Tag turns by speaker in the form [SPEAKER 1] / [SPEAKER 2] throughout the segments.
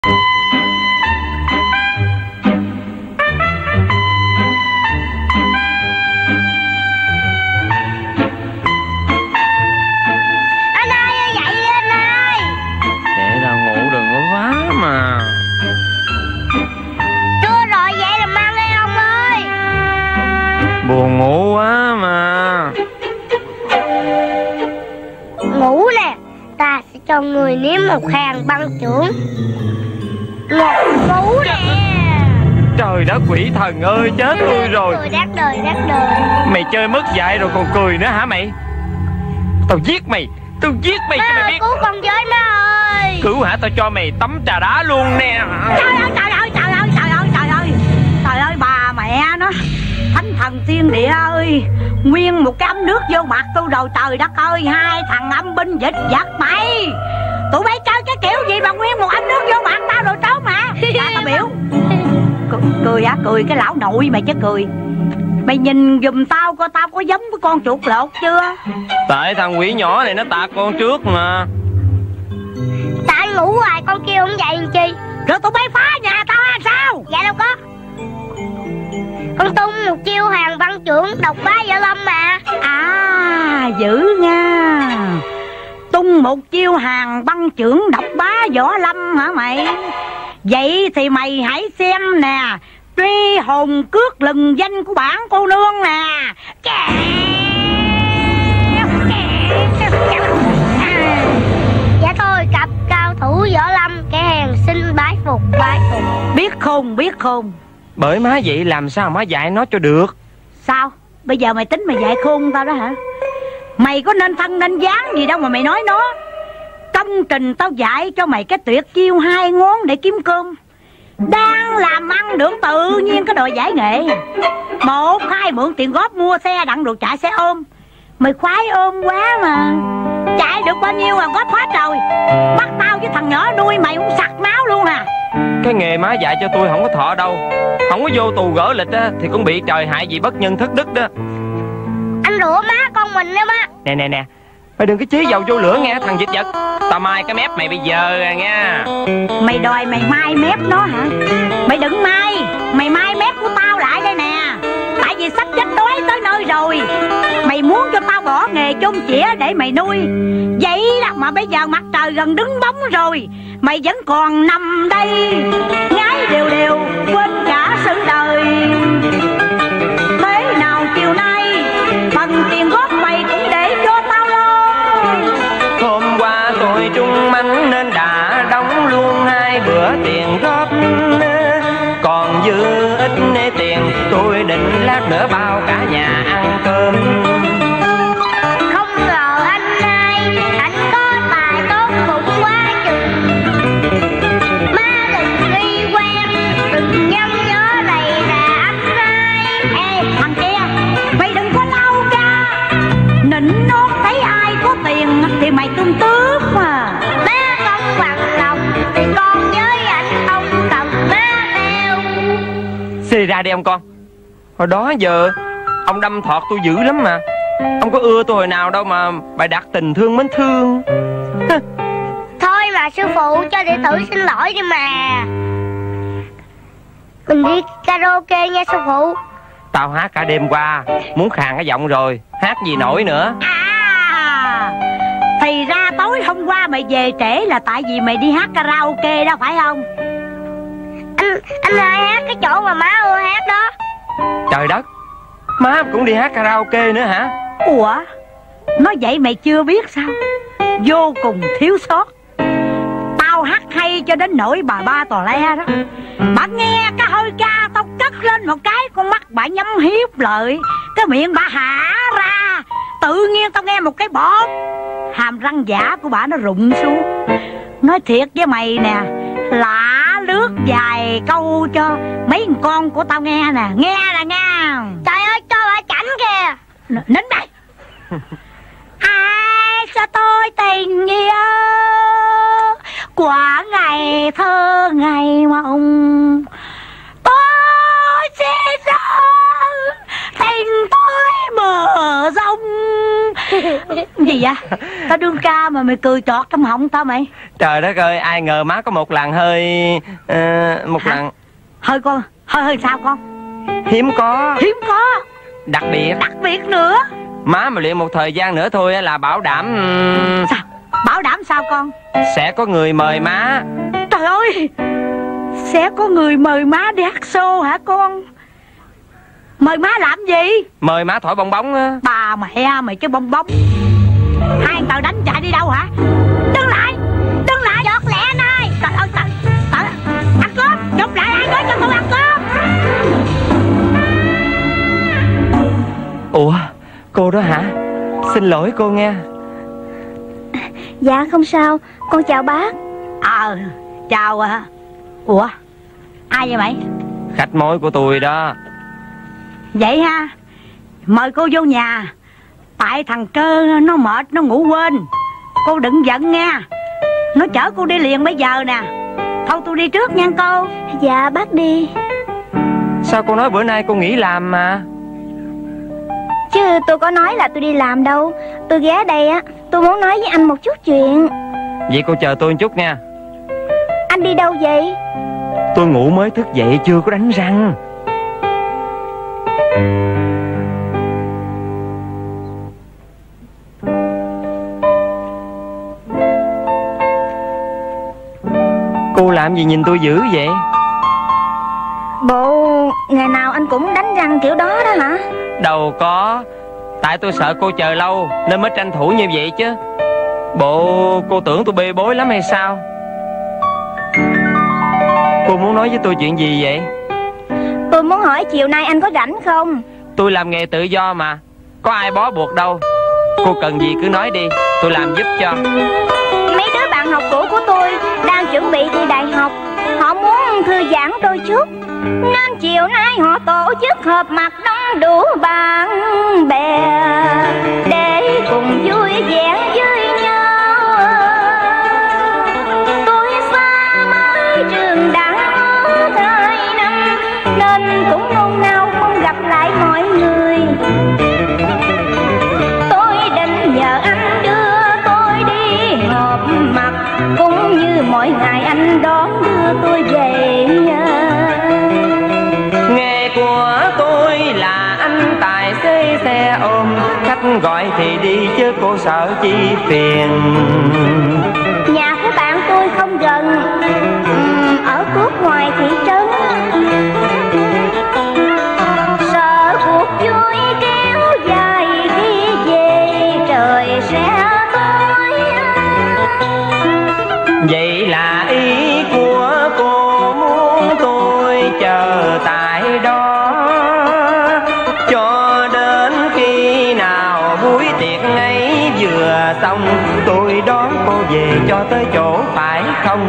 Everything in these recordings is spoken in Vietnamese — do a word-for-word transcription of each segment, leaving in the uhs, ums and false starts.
[SPEAKER 1] Buồn ngủ quá mà.
[SPEAKER 2] Ngủ nè, ta sẽ cho người nếm một hàng băng trưởng. Ngọt ngủ nè.
[SPEAKER 1] Trời đất quỷ thần ơi, chết tôi rồi.
[SPEAKER 2] Cười đát đời đát đời.
[SPEAKER 1] Mày chơi mất dạy rồi còn cười nữa hả mày? Tao giết mày, tao giết mày cho mày biết.
[SPEAKER 2] Cứu con với má ơi.
[SPEAKER 1] Cứu hả? Tao cho mày tắm trà đá luôn nè.
[SPEAKER 3] Trời ơi trời ơi trời ơi trời ơi trời ơi. Trời ơi bà mẹ nó. Thánh thần tiên địa ơi, nguyên một cái ấm nước vô mặt tôi rồi. Trời đất ơi, hai thằng âm binh dịch giật mày. Tụi bay chơi cái kiểu gì mà nguyên một ấm nước vô mặt tao rồi trốn mà. Dạ tao biểu cười, cười á, cười cái lão nội mày chứ cười. Mày nhìn giùm tao coi tao có giống với con chuột lột chưa?
[SPEAKER 1] Tại thằng quỷ nhỏ này nó tạt con trước mà.
[SPEAKER 2] Tại ngủ hoài con kêu không dậy làm chi.
[SPEAKER 3] Rồi tụi bay phá nhà tao hay sao?
[SPEAKER 2] Dạ đâu có. Con tung một chiêu hàng văn trưởng độc bá võ lâm mà.
[SPEAKER 3] À dữ nha. Tung một chiêu hàng băng trưởng độc bá võ lâm hả mày? Vậy thì mày hãy xem nè. Truy hồn cước lừng danh của bản cô nương nè.
[SPEAKER 2] Dạ thôi cặp cao thủ võ lâm, kẻ hèn xin bái phục bái phục.
[SPEAKER 3] Biết khôn biết khôn.
[SPEAKER 1] Bởi má vậy làm sao má dạy nó cho được.
[SPEAKER 3] Sao? Bây giờ mày tính mày dạy khôn tao đó hả? Mày có nên thân nên dáng gì đâu mà mày nói nó. Công trình tao dạy cho mày cái tuyệt chiêu hai ngón để kiếm cơm. Đang làm ăn được tự nhiên cái đòi giải nghệ. Một hai mượn tiền góp mua xe đặng rồi chạy xe ôm. Mày khoái ôm quá mà. Chạy được bao nhiêu mà góp hết rồi. Bắt tao với thằng nhỏ nuôi mày cũng sặc máu luôn à.
[SPEAKER 1] Cái nghề má dạy cho tôi không có thọ đâu. Không có vô tù gỡ lịch á thì cũng bị trời hại vì bất nhân thất đức đó.
[SPEAKER 2] Anh rủa má con mình đó má.
[SPEAKER 1] Nè nè nè, mày đừng có chế dầu vô lửa nghe thằng dịch vật. Tao mai cái mép mày bây giờ à nha.
[SPEAKER 3] Mày đòi mày mai mép nó hả? Mày đừng mai. Mày mai mép của tao lại đây nè. Tại vì sắp chết đói tới nơi rồi. Mày muốn cho tao bỏ nghề chôn chĩa để mày nuôi. Vậy đó mà bây giờ mặt trời gần đứng bóng rồi. Mày vẫn còn nằm đây ngái đều đều quên cả sự đời. Thế nào chiều nay phần tiền góp mày cũng để cho tao lo.
[SPEAKER 1] Hôm qua tôi trung mánh nên đã đóng luôn hai bữa tiền góp. Còn dư ít tiền tôi định lát nữa bao cả nhà ăn cơm.
[SPEAKER 2] Không ngờ anh hai, anh có tài tốt cũng quá chừng. Má đừng nghi quen, đừng nhăn nhớ này là anh hai.
[SPEAKER 3] Ê thằng kia, mày đừng có lau ra. Nịnh nót thấy ai có tiền thì mày tương tước mà.
[SPEAKER 2] Má không bằng lòng thì con với anh không cần má theo.
[SPEAKER 1] Xê ra đi ông con. Hồi đó giờ ông đâm thọt tôi dữ lắm mà. Ông có ưa tôi hồi nào đâu mà bày đặt tình thương mến thương.
[SPEAKER 2] Thôi mà sư phụ cho đệ tử xin lỗi đi mà. Mình đi karaoke nha sư phụ.
[SPEAKER 1] Tao hát cả đêm qua, muốn khàn cái giọng rồi. Hát gì nổi nữa.
[SPEAKER 3] À, thì ra tối hôm qua mày về trễ là tại vì mày đi hát karaoke đó phải không?
[SPEAKER 2] Anh anh hai hát cái chỗ mà má ưa hát đó.
[SPEAKER 1] Trời đất, má cũng đi hát karaoke nữa hả?
[SPEAKER 3] Ủa, nói vậy mày chưa biết sao? Vô cùng thiếu sót. Tao hát hay cho đến nỗi bà ba tò le đó. Bà nghe cái hơi ca tao cất lên một cái, con mắt bà nhắm hiếp lại, cái miệng bà hả ra. Tự nhiên tao nghe một cái bóp, hàm răng giả của bà nó rụng xuống. Nói thiệt với mày nè, lạ lướt vài câu cho mấy con của tao nghe nè. Nghe nè nghe.
[SPEAKER 2] Trời ơi cho bà chảnh kìa.
[SPEAKER 3] Nín đây. Ai cho tôi tình yêu quả ngày thơ ngày mộng. Tôi xin rằng tình tôi mở rộng. Gì vậy? Tao đương ca mà mày cười chọt trong họng tao mày.
[SPEAKER 1] Trời đất ơi, ai ngờ má có một lần hơi uh, Một
[SPEAKER 3] Hả?
[SPEAKER 1] lần
[SPEAKER 3] Hơi con, hơi hơi sao con?
[SPEAKER 1] hiếm có,
[SPEAKER 3] Hiếm có,
[SPEAKER 1] đặc biệt.
[SPEAKER 3] đặc biệt nữa.
[SPEAKER 1] Má mà luyện một thời gian nữa thôi là bảo đảm um,
[SPEAKER 3] Sao? Bảo đảm sao con?
[SPEAKER 1] sẽ có người mời má.
[SPEAKER 3] Trời ơi, sẽ có người mời má đi hát show hả con? Mời má làm gì?
[SPEAKER 1] Mời má thổi bong bóng á.
[SPEAKER 3] Bà mẹ mày chứ bong bóng. Hai tao đánh chạy đi đâu hả? Đứng lại, đứng lại. Giọt lẹ anh ơi. Trời ơi, trời, trời. Ăn cướp, chụp lại ai nói cho tôi ăn cướp.
[SPEAKER 1] Ủa, cô đó hả? Xin lỗi cô nghe.
[SPEAKER 2] Dạ không sao, con chào bác.
[SPEAKER 3] Ờ, chào à. Ủa, ai vậy mày?
[SPEAKER 1] Khách mối của tôi đó.
[SPEAKER 3] Vậy ha, mời cô vô nhà. Tại thằng Trơ nó mệt, nó ngủ quên. Cô đừng giận nha. Nó chở cô đi liền bây giờ nè. Thôi tôi đi trước nha cô.
[SPEAKER 2] Dạ bác đi.
[SPEAKER 1] Sao cô nói bữa nay cô nghỉ làm mà?
[SPEAKER 2] Chứ tôi có nói là tôi đi làm đâu. Tôi ghé đây á, tôi muốn nói với anh một chút chuyện.
[SPEAKER 1] Vậy cô chờ tôi một chút nha.
[SPEAKER 2] Anh đi đâu vậy?
[SPEAKER 1] Tôi ngủ mới thức dậy chưa có đánh răng. Cô làm gì nhìn tôi dữ vậy?
[SPEAKER 2] Bộ ngày nào anh cũng đánh răng kiểu đó đó hả?
[SPEAKER 1] Đâu có. Tại tôi sợ cô chờ lâu nên mới tranh thủ như vậy chứ. Bộ cô tưởng tôi bê bối lắm hay sao? Cô muốn nói với tôi chuyện gì vậy?
[SPEAKER 2] Tôi muốn hỏi chiều nay anh có rảnh không?
[SPEAKER 1] Tôi làm nghề tự do mà, có ai bó buộc đâu. Cô cần gì cứ nói đi, tôi làm giúp cho.
[SPEAKER 2] Mấy đứa bạn học cũ của tôi đang chuẩn bị thi đại học. Họ muốn thư giãn đôi chút, nên chiều nay họ tổ chức họp mặt đông đủ bạn bè để cùng vui vẻ với nhau. Tôi xa mới trường đã hai năm nên cũng nôn nao không gặp lại mọi người. Tôi định nhờ anh đưa tôi đi họp mặt, cũng như mỗi ngày anh đón đưa tôi về.
[SPEAKER 1] Nghề của tôi là anh tài xế xe ôm, khách gọi thì đi chứ cô sợ chi phiền.
[SPEAKER 2] Nhà của bạn tôi không gần, uhm, ở tuốt ngoài thị trấn. Sợ cuộc vui kéo dài khi về trời sẽ tối.
[SPEAKER 1] Vậy là ý của cô muốn tôi chờ tại đó cho đến khi nào buổi tiệc ấy vừa xong, tôi đón cô về cho tới chỗ phải không?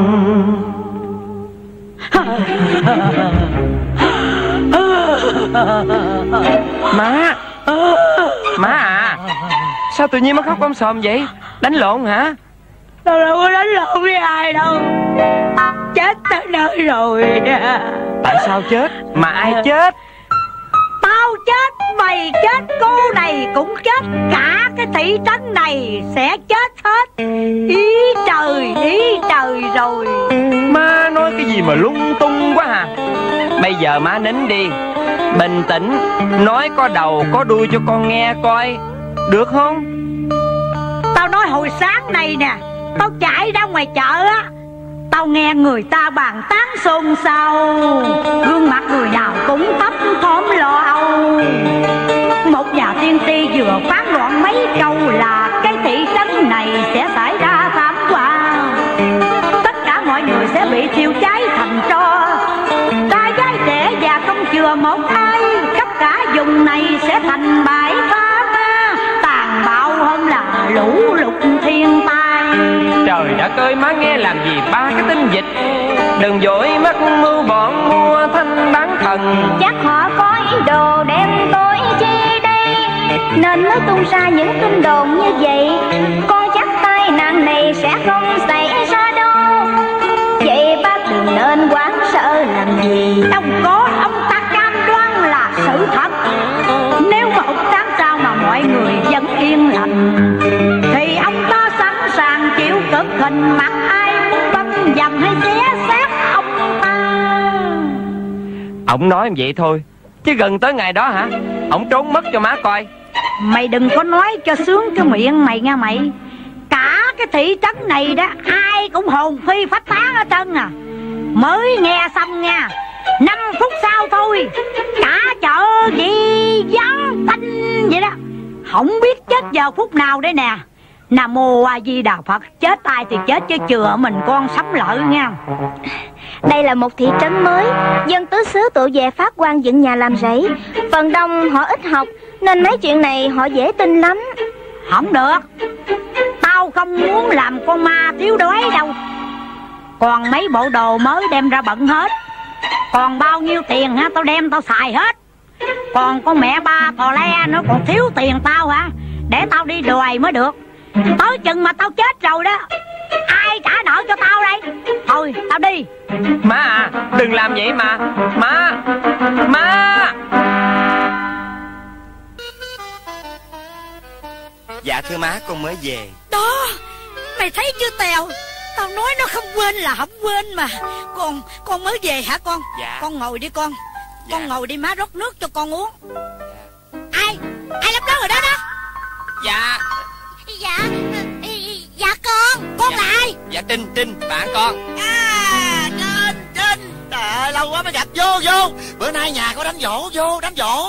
[SPEAKER 1] Má, má à, sao tự nhiên má khóc om sòm vậy? Đánh lộn hả?
[SPEAKER 3] Tao đâu có đánh lộn với ai đâu. Chết tới nơi rồi.
[SPEAKER 1] Tại sao chết? Mà ai chết?
[SPEAKER 3] Tao chết, mày chết, cô này cũng chết. Cả cái thị trấn này sẽ chết hết. Ý trời, ý trời rồi.
[SPEAKER 1] Má nói cái gì mà lung tung quá à. Bây giờ má nín đi, bình tĩnh, nói có đầu có đuôi cho con nghe coi, được không?
[SPEAKER 3] Tao nói hồi sáng này nè, tao chạy ra ngoài chợ á, tao nghe người ta bàn tán xôn xao, gương mặt người nào cũng thấp thỏm lo âu. Một nhà tiên tri vừa phán đoạn mấy câu là cái thị trấn này sẽ xảy ra thảm họa. Tất cả mọi người sẽ bị thiêu cháy thành tro, trai gái trẻ già không chừa một ai. Khắp cả vùng này sẽ thành bãi phá ma, tàn bạo hơn là lũ lụt thiên tai.
[SPEAKER 1] Trời đất ơi, má nghe làm gì ba cái tinh dịch. Đừng vội mắc mưu bọn mua thanh bán thần.
[SPEAKER 2] Chắc họ có ý đồ đem tôi chi đây, nên mới tung ra những tin đồn như vậy. Con chắc tai nạn này sẽ không xảy ra đâu. Vậy bác đừng nên quá sợ làm gì.
[SPEAKER 3] Ông có, ông ta cam đoan là sự thật. Nếu mà ông tám sao mà mọi người vẫn yên lặng, vành mặt ai muốn băng dầm hay xé xác ông ta.
[SPEAKER 1] Ông nói vậy thôi, chứ gần tới ngày đó hả, ông trốn mất cho má coi.
[SPEAKER 3] Mày đừng có nói cho sướng cái miệng mày nha mày. Cả cái thị trấn này đó ai cũng hồn phi phách tán ở trơn à. Mới nghe xong nha, năm phút sau thôi cả chợ gì vắng tanh vậy đó. Không biết chết giờ phút nào đây nè. Nam Mô A Di Đà Phật. Chết ai thì chết chứ chừa mình con sắm lợi nha.
[SPEAKER 2] Đây là một thị trấn mới, dân tứ xứ tụ về phát quan dựng nhà làm rẫy. Phần đông họ ít học nên mấy chuyện này họ dễ tin lắm.
[SPEAKER 3] Không được, tao không muốn làm con ma thiếu đói đâu. Còn mấy bộ đồ mới đem ra bận hết. Còn bao nhiêu tiền ha, tao đem tao xài hết. Còn con mẹ ba tò le nó còn thiếu tiền tao hả, để tao đi đòi mới được. Tới chừng mà tao chết rồi đó, ai trả nợ cho tao đây? Thôi tao đi.
[SPEAKER 1] Má à, đừng làm vậy mà. Má, má. Dạ thưa má, con mới về.
[SPEAKER 3] Đó, mày thấy chưa Tèo, tao nói nó không quên là không quên mà. Con, con mới về hả con?
[SPEAKER 1] Dạ.
[SPEAKER 3] Con ngồi đi con.
[SPEAKER 1] Dạ.
[SPEAKER 3] Con ngồi đi, má rót nước cho con uống. Ai, ai lấp lớn rồi đó đó?
[SPEAKER 1] Dạ.
[SPEAKER 2] Dạ, dạ con, con
[SPEAKER 1] Dạ.
[SPEAKER 2] là ai?
[SPEAKER 1] Dạ Trinh, Trinh, bạn con.
[SPEAKER 4] À, Trinh, Trinh. Trời ơi, lâu quá mới gặp. Vô, vô. Bữa nay nhà có đánh dỗ, vô, đánh dỗ.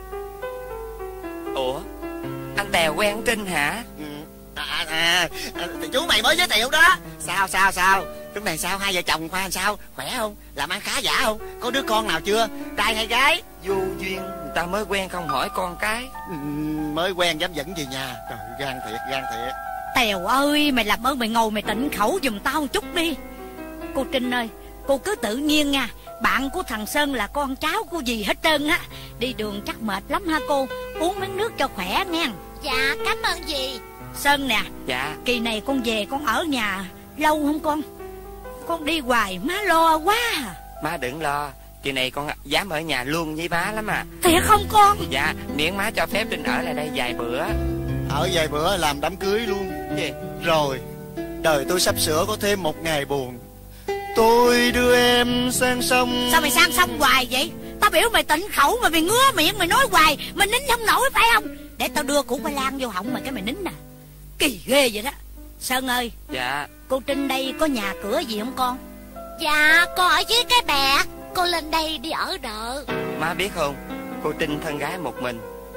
[SPEAKER 1] Ủa, anh Tèo quen Trinh hả?
[SPEAKER 4] Ừ. À, à, à, thì chú mày mới giới thiệu đó. Sao, sao, sao? Lúc này sao, hai vợ chồng khoan sao? Khỏe không? Làm ăn khá giả không? Có đứa con nào chưa? Trai hay gái?
[SPEAKER 1] Vô duyên, người ta mới quen không hỏi con cái.
[SPEAKER 4] Ừ, mới quen dám dẫn về nhà. Trời, gan thiệt, gan thiệt.
[SPEAKER 3] Tèo ơi, mày làm ơn mày ngồi mày tịnh khẩu giùm tao một chút đi. Cô Trinh ơi, cô cứ tự nhiên nha. Bạn của thằng Sơn là con cháu của dì hết trơn á. Đi đường chắc mệt lắm ha cô. Uống miếng nước cho khỏe nghe.
[SPEAKER 2] Dạ, cảm ơn dì.
[SPEAKER 3] Sơn nè,
[SPEAKER 1] Dạ.
[SPEAKER 3] kỳ này con về con ở nhà lâu không con? Con đi hoài má lo quá à.
[SPEAKER 1] Má đừng lo, kỳ này con dám ở nhà luôn với má lắm à.
[SPEAKER 3] Thiệt không con?
[SPEAKER 1] Dạ, miễn má cho phép Trinh ở lại đây vài bữa.
[SPEAKER 4] Ở vài bữa làm đám cưới luôn.
[SPEAKER 1] Gì?
[SPEAKER 4] Rồi, đời tôi sắp sửa có thêm một ngày buồn. Tôi đưa em sang sông.
[SPEAKER 3] Sao mày sang sông hoài vậy? Tao biểu mày tịnh khẩu mà mày ngứa miệng mày nói hoài. Mày nín không nổi phải không? Để tao đưa củ khoai lang vô họng mày cái mày nín nè. Kỳ ghê vậy đó. Sơn ơi.
[SPEAKER 1] Dạ.
[SPEAKER 3] Cô Trinh đây có nhà cửa gì không con?
[SPEAKER 2] Dạ, con ở dưới cái bè. Con lên đây đi ở đợ.
[SPEAKER 1] Má biết không, cô Trinh thân gái một mình,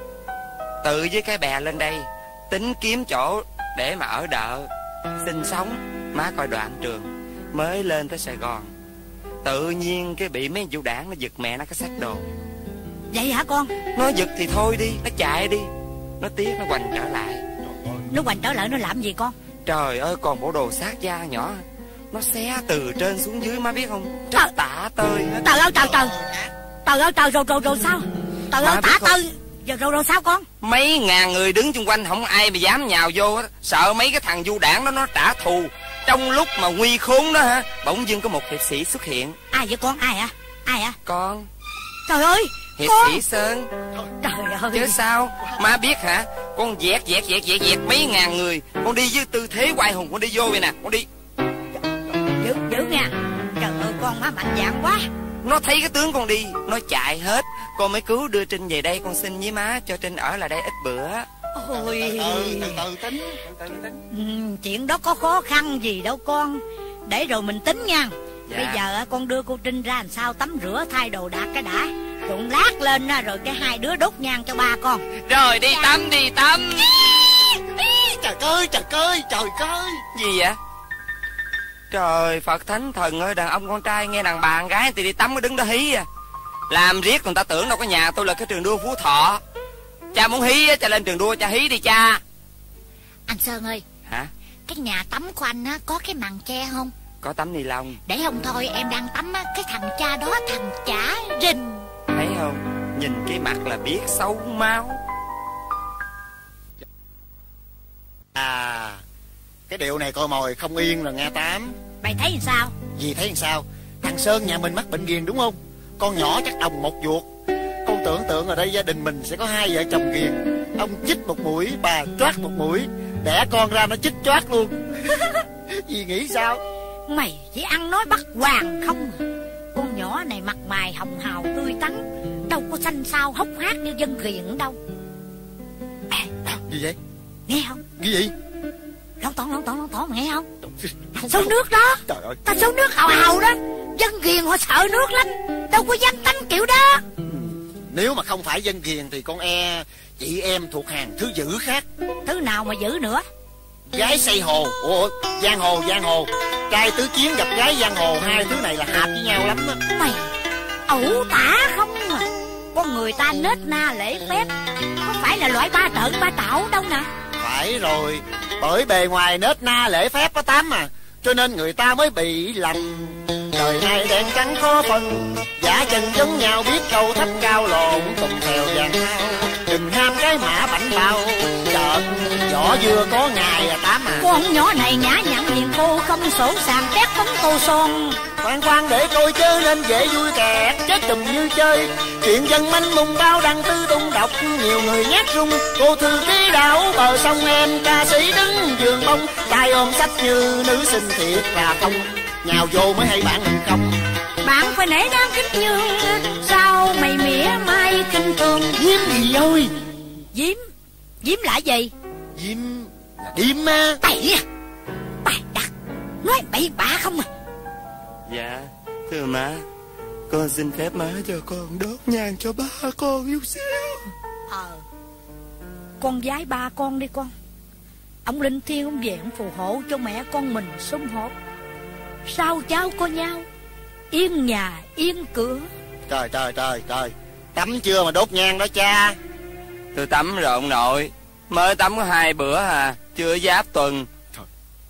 [SPEAKER 1] tự với cái bè lên đây, tính kiếm chỗ để mà ở đợ, sinh sống. Má coi đoạn trường, mới lên tới Sài Gòn, tự nhiên cái bị mấy vụ đảng nó giật mẹ nó cái xác đồ.
[SPEAKER 3] Vậy hả con?
[SPEAKER 1] Nó giật thì thôi đi, nó chạy đi, nó tiếc nó hoành trở lại.
[SPEAKER 3] Nó hoành trở lại nó làm gì con?
[SPEAKER 1] Trời ơi, còn bộ đồ xác da nhỏ, nó xé từ trên xuống dưới, má biết không?
[SPEAKER 3] Trời,
[SPEAKER 1] Trách tả tơi hết.
[SPEAKER 3] trời ơi trời trời. Trời ơi trời, rồi rồi rồi sao? Trời ơi tả tơi. Rồi, rồi rồi sao con?
[SPEAKER 1] Mấy ngàn người đứng chung quanh, không ai mà dám nhào vô hết, sợ mấy cái thằng du đảng đó nó trả thù. Trong lúc mà nguy khốn đó hả, bỗng dưng có một hiệp sĩ xuất hiện.
[SPEAKER 3] Ai vậy con? Ai hả? Ai hả?
[SPEAKER 1] Con.
[SPEAKER 3] Trời ơi
[SPEAKER 1] Hiệp
[SPEAKER 3] con.
[SPEAKER 1] sĩ Sơn.
[SPEAKER 3] Trời ơi.
[SPEAKER 1] Chứ sao, má biết hả? Con dẹt dẹt dẹt dẹt dẹt mấy ngàn người, con đi với tư thế oai hùng, con đi vô vậy nè, con đi.
[SPEAKER 3] Dữ dữ nha. Trời ơi con má mạnh dạn quá.
[SPEAKER 1] Nó thấy cái tướng con đi, nó chạy hết. Con mới cứu đưa Trinh về đây, con xin với má cho Trinh ở lại đây ít bữa.
[SPEAKER 3] Ôi.
[SPEAKER 4] từ từ từ tính từ từ tính.
[SPEAKER 3] Ừ, chuyện đó có khó khăn gì đâu con. Để rồi mình tính nha.
[SPEAKER 1] Dạ.
[SPEAKER 3] Bây giờ con đưa cô Trinh ra làm sao tắm rửa thay đồ đạc cái đã. Rồi lát lên rồi cái hai đứa đốt nhang cho ba con.
[SPEAKER 1] Rồi đi tắm đi tắm.
[SPEAKER 4] Trời ơi, trời ơi, trời ơi.
[SPEAKER 1] Gì vậy? Trời Phật Thánh Thần ơi, đàn ông con trai nghe đàn bà con gái thì đi tắm mới đứng đó hí à. Làm riết người ta tưởng đâu có nhà tôi là cái trường đua Phú Thọ. Cha muốn hí á, cha lên trường đua cha hí đi cha.
[SPEAKER 2] Anh Sơn ơi.
[SPEAKER 1] Hả?
[SPEAKER 2] Cái nhà tắm của anh á có cái màn che không?
[SPEAKER 1] Có tấm ni lông.
[SPEAKER 2] Để không thôi em đang tắm á, cái thằng cha đó thằng chả rình.
[SPEAKER 1] Thấy không? Nhìn cái mặt là biết xấu máu.
[SPEAKER 4] À, cái điệu này coi mồi không yên rồi nghe Tám.
[SPEAKER 3] Mày thấy sao?
[SPEAKER 4] Dì thấy làm sao? Thằng Sơn nhà mình mắc bệnh ghiền đúng không? Con nhỏ chắc đồng một ruột. Con tưởng tượng ở đây gia đình mình sẽ có hai vợ chồng ghiền. Ông chích một mũi, bà choát một mũi. Đẻ con ra nó chích choát luôn. Dì nghĩ sao?
[SPEAKER 3] Mày chỉ ăn nói bắt hoàng không à. Con nhỏ này mặt mày hồng hào tươi tắn, đâu có xanh xao hốc hác như Dân Kiền đâu. À,
[SPEAKER 4] Gì vậy?
[SPEAKER 3] nghe không?
[SPEAKER 4] Cái gì?
[SPEAKER 3] Lon ton lon ton lon ton nghe không? Sâu nước đó.
[SPEAKER 4] Trời ơi.
[SPEAKER 3] Ta sâu nước hào hào đó. Dân Kiền họ sợ nước lắm, đâu có dám tắm kiểu đó.
[SPEAKER 4] Nếu mà không phải Dân Kiền thì con e chị em thuộc hàng thứ dữ khác.
[SPEAKER 3] Thứ nào mà giữ nữa?
[SPEAKER 4] Gái xây hồ. Ủa, giang hồ, giang hồ. Trai tứ chiến gặp gái giang hồ, hai thứ này là hợp với nhau lắm á.
[SPEAKER 3] Mày ẩu tả không à. Con người ta nết na lễ phép, có phải là loại ba trợn ba trảo đâu nè.
[SPEAKER 4] Phải rồi, bởi bề ngoài nết na lễ phép có tám mà, cho nên người ta mới bị lầm. Đời này đen trắng khó phân, giả chân giống nhau biết câu thấp cao lộn tùng theo vàng thao. Đừng ham cái mã bảnh bao, chợt vỏ dưa có ngày là tám à.
[SPEAKER 3] Con nhỏ này nhã nhặn hiền cô, không sổ sàng tét phấn tô son.
[SPEAKER 4] Khoan khoan để coi chớ nên dễ vui kẹt, chết chùm như chơi. Chuyện dân manh mùng bao đăng tư tung đọc, nhiều người nhát rung. Cô thư ký đảo bờ sông em ca sĩ đứng giường bông, tay ôm sách như nữ sinh thiệt là không. Nhào vô mới hay bạn mình không.
[SPEAKER 3] Bạn phải nể đáng kính nhường, sao mày mỉa mai kinh thường.
[SPEAKER 4] Diêm gì ơi?
[SPEAKER 3] Diếm? Diếm là gì?
[SPEAKER 4] Diêm là điếm á.
[SPEAKER 3] Bậy à, bày đặt, nói bậy bạ không à.
[SPEAKER 1] Dạ thưa má, con xin phép má cho con đốt nhang cho ba con chút xíu.
[SPEAKER 3] Ờ, con giái ba con đi con. Ông linh thiêng ông về ông phù hộ cho mẹ con mình sum họp, sao cháu có nhau, yên nhà yên cửa.
[SPEAKER 4] Trời trời trời trời, tắm chưa mà đốt nhang đó cha?
[SPEAKER 1] Tôi tắm rồi ông nội, mới tắm có hai bữa à, chưa giáp tuần.
[SPEAKER 4] Trời.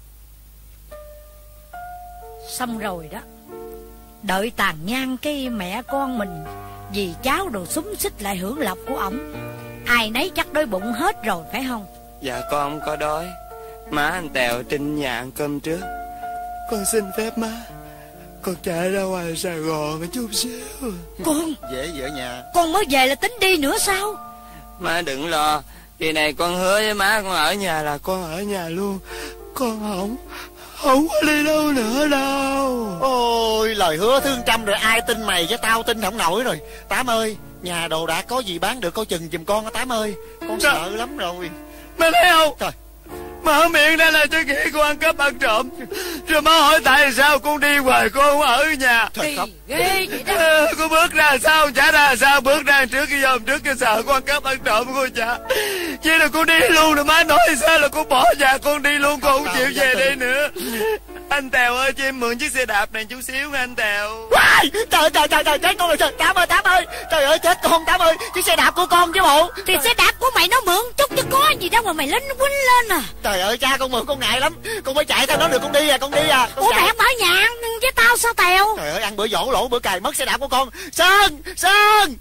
[SPEAKER 3] Xong rồi đó, đợi tàn nhang cái mẹ con mình vì cháu đồ xúm xích lại hưởng lộc của ổng. Ai nấy chắc đói bụng hết rồi phải không?
[SPEAKER 1] Dạ con không có đói, má anh Tèo trên nhà ăn cơm trước. Con xin phép má, con chạy ra ngoài Sài Gòn một chút xíu.
[SPEAKER 3] Con
[SPEAKER 4] Dễ gì ở nhà?
[SPEAKER 3] Con mới về là tính đi nữa sao?
[SPEAKER 1] Má đừng lo, kỳ này con hứa với má con ở nhà là con ở nhà luôn. Con không Không có đi đâu nữa đâu.
[SPEAKER 4] Ôi lời hứa thương trăm rồi ai tin mày chứ tao tin không nổi rồi. Tám ơi, nhà đồ đạc có gì bán được coi chừng giùm con á Tám ơi. Con
[SPEAKER 1] Trời.
[SPEAKER 4] sợ lắm rồi.
[SPEAKER 1] Má thấy không?
[SPEAKER 4] Trời.
[SPEAKER 1] Mở miệng ra là cho nghĩ con ăn cắp ăn trộm. Rồi má hỏi tại sao con đi hoài con không ở nhà.
[SPEAKER 4] Trời khóc.
[SPEAKER 3] Ghê vậy đó.
[SPEAKER 1] À, con bước ra sao chả ra sao, bước ra trước cái dòm trước cái sợ con ăn cắp ăn trộm con chả. Vậy là con đi luôn rồi má nói sao là con bỏ nhà con đi luôn, con không chịu về đây nữa. Anh Tèo ơi cho em mượn chiếc xe đạp này chút xíu nha anh Tèo.
[SPEAKER 4] Trời trời trời trời trời chết con rồi. Trời Tám ơi Tám ơi, trời ơi chết con Tám ơi, chiếc xe đạp của con chứ bộ.
[SPEAKER 3] Thì xe đạp của mày nó mượn chút chứ có gì đâu mà mày lính quýnh lên à.
[SPEAKER 4] Trời ơi cha, con mượn con ngại lắm, con phải chạy theo nó được. Con đi à, con đi à. Con
[SPEAKER 3] Ủa
[SPEAKER 4] chạy.
[SPEAKER 3] mày không ở nhà ăn với tao sao Tèo?
[SPEAKER 4] Trời ơi ăn bữa dỗ lỗ bữa cày mất xe đạp của con. Sơn Sơn.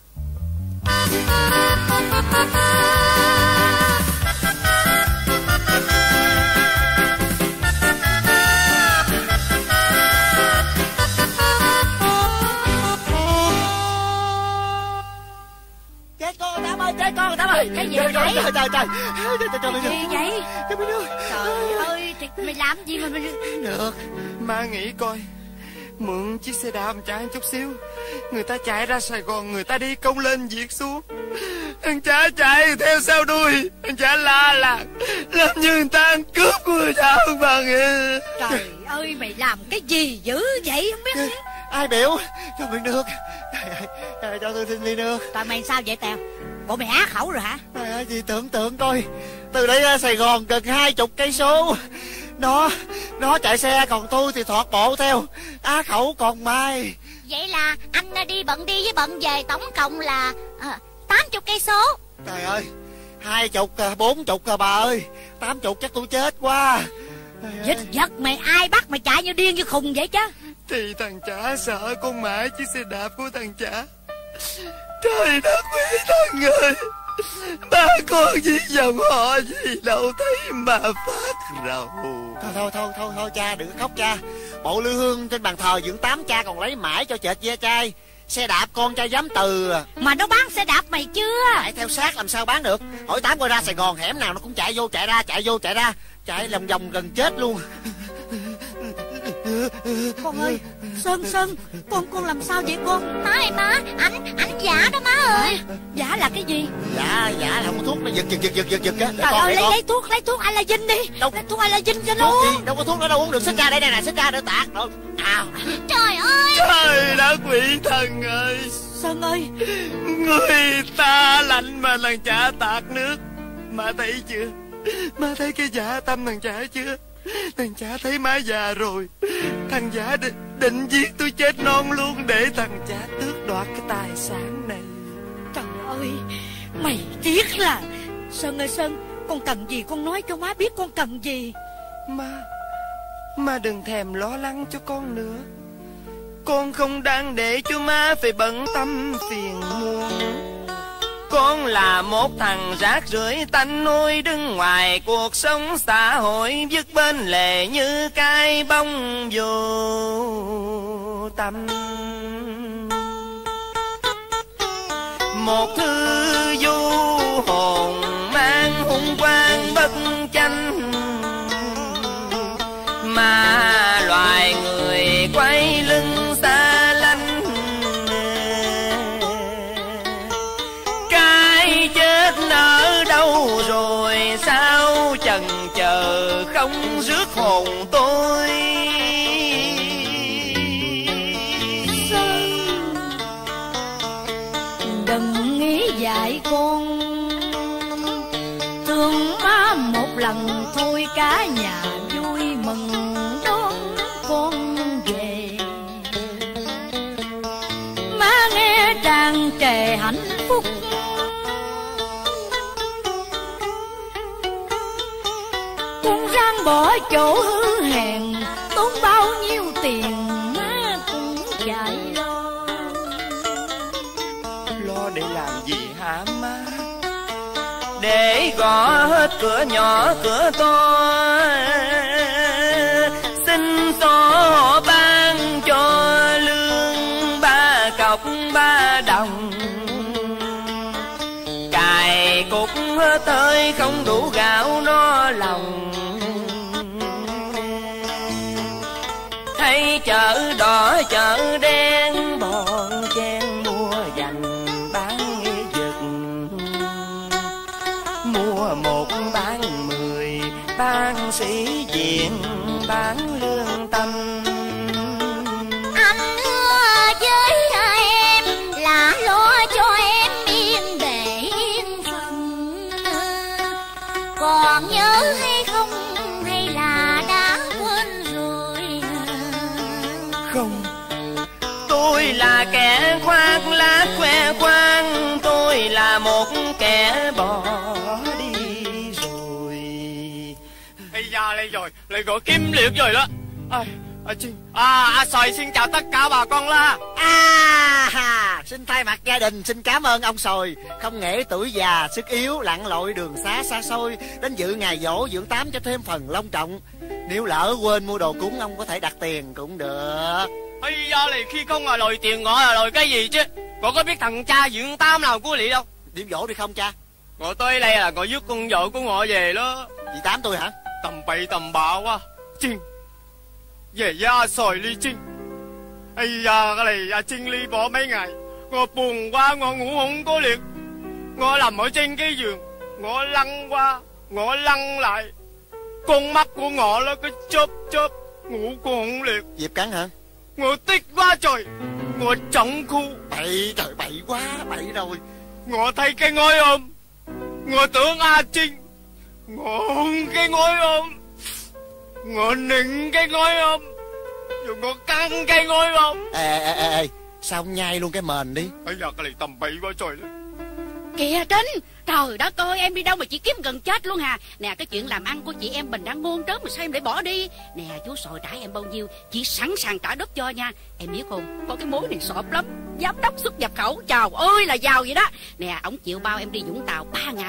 [SPEAKER 4] Chết con Tám ơi, chết con Tám ơi.
[SPEAKER 3] Cái gì
[SPEAKER 4] Trời
[SPEAKER 3] vậy?
[SPEAKER 4] trời trời trời. Trời
[SPEAKER 3] Cái gì vậy?
[SPEAKER 4] ơi.
[SPEAKER 3] Trời ơi, thì mày làm gì mà mày...
[SPEAKER 4] Được.
[SPEAKER 1] Má nghĩ coi, mượn chiếc xe đạp chạy chút xíu, người ta chạy ra Sài Gòn, người ta đi công lên việc xuống, thằng chả chạy theo sau đuôi, thằng chả la làng làm như người ta ăn cướp của người ta không bằng.
[SPEAKER 3] Trời ơi, mày làm cái gì dữ vậy không biết.
[SPEAKER 4] Ai biểu cho mình nước. Trời ơi, trời ơi, cho tôi xin ly nước.
[SPEAKER 3] Trời mày sao vậy Tèo? Bộ mày á khẩu rồi hả?
[SPEAKER 4] Trời ơi, chị tưởng tượng coi, từ đây ra Sài Gòn gần hai chục cây số. Nó nó chạy xe còn tôi thì thọt bộ theo. Á khẩu còn mai.
[SPEAKER 2] Vậy là anh đi bận đi với bận về tổng cộng là à, tám chục cây số.
[SPEAKER 4] Trời ơi, hai chục bốn chục à bà ơi, tám chục chắc tôi chết quá.
[SPEAKER 3] Dịch vật mày, ai bắt mày chạy như điên như khùng vậy chứ?
[SPEAKER 1] Thì thằng chả sợ con mãi chiếc xe đạp của thằng chả. Trời đất quý thằng ơi, ba con gì dòng họ gì đâu thấy mà phát rầu.
[SPEAKER 4] Thôi thôi thôi thôi thôi cha đừng khóc cha. Bộ lư hương trên bàn thờ dưỡng tám cha còn lấy mãi cho chệch ve chai. Xe đạp con cha dám từ.
[SPEAKER 3] Mà nó bán xe đạp mày chưa?
[SPEAKER 4] Chạy theo sát làm sao bán được. Hỏi Tám coi ra Sài Gòn hẻm nào nó cũng chạy vô chạy ra chạy vô chạy ra, chạy lòng vòng gần chết luôn.
[SPEAKER 3] Con ơi, Sơn Sơn, con con làm sao vậy con?
[SPEAKER 2] Má ơi má, ảnh ảnh giả đó má ơi.
[SPEAKER 3] Giả là cái gì?
[SPEAKER 4] Dạ dạ là không có thuốc nó giật giật giật giật giật giật á.
[SPEAKER 3] Trời ơi, lấy lấy thuốc, lấy thuốc Alazin đi.
[SPEAKER 4] Đâu?
[SPEAKER 3] Lấy thuốc Alazin cho nó
[SPEAKER 4] Thuốc
[SPEAKER 3] uống.
[SPEAKER 4] gì? Đâu có thuốc nữa đâu uống được. Xích ra đây nè nè, xích ra để tạt. Đâu. Nào.
[SPEAKER 2] Trời ơi.
[SPEAKER 5] Trời đã quỷ thần ơi.
[SPEAKER 3] Sơn ơi,
[SPEAKER 5] Người ta lạnh mà thằng chả tạt nước. Má thấy chưa? Má thấy cái dạ tâm thằng chả chưa? Thằng chả thấy má già rồi. Thằng chả định, định giết tôi chết non luôn để thằng chả tước đoạt cái tài sản này.
[SPEAKER 3] trời ơi, mày tiếc là. Sơn ơi Sơn, con cần gì con nói cho má biết con cần gì.
[SPEAKER 5] Má, má đừng thèm lo lắng cho con nữa. Con không đang để cho má phải bận tâm phiền muộn. Con là một thằng rác rưởi tanh nôi đứng ngoài cuộc sống xã hội, vứt bên lề như cái bông vô tâm. Một thư du hồn mang hung quang bất chánh, mà loài người quay lưng xa lánh. Cái chết ở đâu rồi sao chần chờ không rước hồn tôi.
[SPEAKER 3] Sơn, đừng nghĩ dại con, thương má một lần thôi cả nhà vui mừng đón con về. Má nghe tràn trề hạnh phúc, con ráng bỏ chỗ hư hèn, tốn bao nhiêu tiền má cũng chạy lo.
[SPEAKER 5] Lo để làm gì hả má? Để gõ hết cửa nhỏ cửa to, xin xỏ ban cho lương ba cọc ba đồng. Cài cục hết hơi không đủ gạo no lòng. Thấy chợ đỏ chợ đen bọn chen mua dành bán giật, mua một bán mười, bán sĩ diện bán lương tâm.
[SPEAKER 2] Anh hứa với em là lo cho em yên để yên phận. Còn nhớ hay không hay là đã quên rồi?
[SPEAKER 5] Không, tôi là kẻ khoác lác khoe khoang, tôi là một kẻ bỏ đi rồi. Bây giờ đây rồi, lại gọi kiếm liệt rồi đó. À, à, à, à Sòi xin chào tất cả bà con la.
[SPEAKER 4] À ha, xin thay mặt gia đình xin cảm ơn ông Sòi, không nể tuổi già sức yếu lặn lội đường xá xa xôi đến dự ngày dỗ dưỡng tám cho thêm phần long trọng. Nếu lỡ quên mua đồ cúng ông có thể đặt tiền cũng được.
[SPEAKER 5] Bây giờ này khi không là lòi tiền ngọ là lòi cái gì chứ? Ngọ có biết thằng cha dưỡng tám nào của Lị đâu?
[SPEAKER 4] Điểm dỗ đi không cha?
[SPEAKER 5] Ngọ tới đây là ngọ giúp con vợ của ngọ về đó.
[SPEAKER 4] Dì Tám tôi hả?
[SPEAKER 5] Tầm bậy tầm bạ quá. Trinh, về gia Sòi ly Trinh. Ây da, cái này à, Trinh ly bỏ mấy ngày. Ngọ buồn quá, ngọ ngủ không có liệt. Ngọ nằm ở trên cái giường, ngọ lăn qua, ngọ lăn lại. Con mắt của ngọ nó cứ chớp chớp, ngủ cũng không liệt.
[SPEAKER 4] Dịp cắn hả?
[SPEAKER 5] Ngọ tích quá trời, ngọ trọng khu.
[SPEAKER 4] Bậy trời, bậy quá, bậy rồi.
[SPEAKER 5] Ngọ thấy cái ngôi ôm, ngọ tưởng A Trinh. Ngọ hung cái ngôi ôm, ngọ nịnh cái ngôi ôm, rồi ngọ căng cái ngôi ôm.
[SPEAKER 4] Ê ê ê ê, sao ông nhai luôn cái mền đi?
[SPEAKER 5] Bây giờ cái này tầm bậy quá trời đó.
[SPEAKER 6] Kìa Trinh, trời đất ơi, em đi đâu mà chị kiếm gần chết luôn hà. Nè, cái chuyện làm ăn của chị em mình đang ngôn trớn mà sao em để bỏ đi. Nè, chú Sòi trả em bao nhiêu chị sẵn sàng trả đất cho nha. Em biết không, có cái mối này sọp lắm, giám đốc xuất nhập khẩu, trời ơi là giàu vậy đó. Nè, ổng chịu bao em đi Vũng Tàu ba ngày,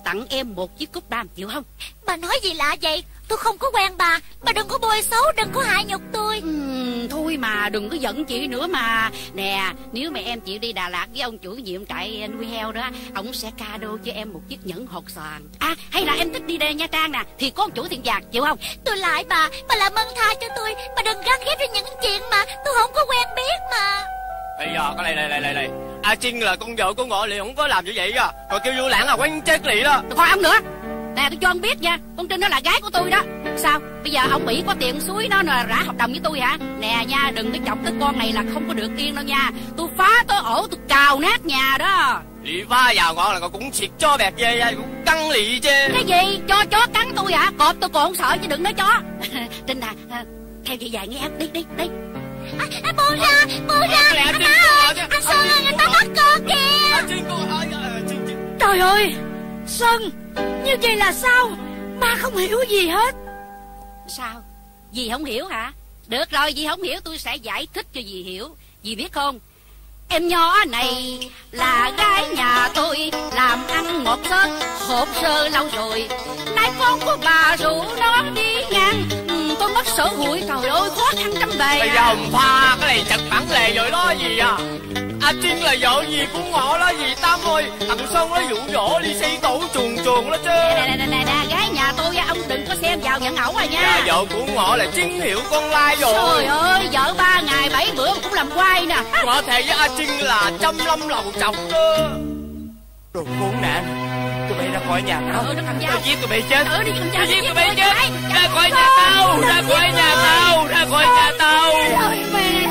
[SPEAKER 6] tặng em một chiếc cúp đam, chịu không?
[SPEAKER 2] Bà nói gì lạ vậy? Tôi không có quen bà. Bà đừng có bôi xấu, đừng có hại nhục tôi.
[SPEAKER 6] uhm, Thôi mà đừng có giận chị nữa mà. Nè, nếu mà em chịu đi Đà Lạt với ông chủ nhiệm trại nuôi heo đó, ông sẽ cado cho em một chiếc nhẫn hột xoàn. À, hay là em thích đi đây Nha Trang nè, thì có ông chủ tiệm vàng, chịu không?
[SPEAKER 2] Tôi lại bà, bà làm ơn tha cho tôi. Bà đừng gắt ghép cho những chuyện mà tôi không có quen biết mà.
[SPEAKER 5] Bây giờ cái này này này này này, A Trinh là con vợ của ngọ liền không có làm như vậy à. Rồi kêu vô lãng là quánh chết lì đó.
[SPEAKER 6] Thôi ông nữa. Nè, tôi cho ông biết nha, con Trinh đó là gái của tôi đó. Sao bây giờ ông Mỹ có tiền suối nó là rã hợp đồng với tôi hả? Nè nha, đừng có chọc tới con này là không có được yên đâu nha. Tôi phá tới ổ, tôi cào nát nhà đó.
[SPEAKER 5] Lì phá vào ngọn là con cũng xịt cho bẹt dê ra, cũng căng lì chứ.
[SPEAKER 6] Cái gì? Cho chó cắn tôi hả? Cọp tôi còn sợ chứ đừng nói chó. Trinh à, theo chị dài nghe em, đi đi đi.
[SPEAKER 2] À, à, buông ra, buông ra.
[SPEAKER 5] Anh
[SPEAKER 2] Anh ơi, anh Sơn ơi, người ta bắt con kìa.
[SPEAKER 3] Trời ơi, Sơn, như vậy là sao? Ba không hiểu gì hết.
[SPEAKER 6] Sao? Dì không hiểu hả? Được rồi, dì không hiểu tôi sẽ giải thích cho dì hiểu. Dì biết không, em nhỏ này là gái nhà tôi, làm ăn ngọt xớt, hộp sơ lâu rồi. Nay con của bà rủ nó đi ngang, ừ, tôi mất sở hụi, trời ơi khó khăn trăm bề.
[SPEAKER 5] Bây giờ ông pha cái này chặt bản lề rồi đó gì à. A Trinh là vợ gì của ngọ đó gì Tám ơi. Thằng Sơn nó dụ dỗ đi xây tổ chuồn chuồn đó chứ.
[SPEAKER 6] Nè nè nè nè, gái nhà tôi ông đừng có xem vào nhận ẩu à nha.
[SPEAKER 5] Dạ, vợ của ngọ là chính hiệu con lai rồi.
[SPEAKER 6] Trời ơi, vợ ba ngày bảy bữa cũng làm quay nè.
[SPEAKER 5] Ngọ thề với A Trinh là trăm lâm lầu chọc đó. Đồ khốn nạn, tụi bay ra khỏi nhà tao.
[SPEAKER 6] Ừ, nó cầm dao.
[SPEAKER 5] Tao giết tụi bay chết.
[SPEAKER 6] Ừ, đi cầm dao.
[SPEAKER 5] Tao giết tụi bay chết. Ra khỏi nhà tao, ra khỏi nhà tao, ra khỏi nhà tao.
[SPEAKER 6] Trời mẹ.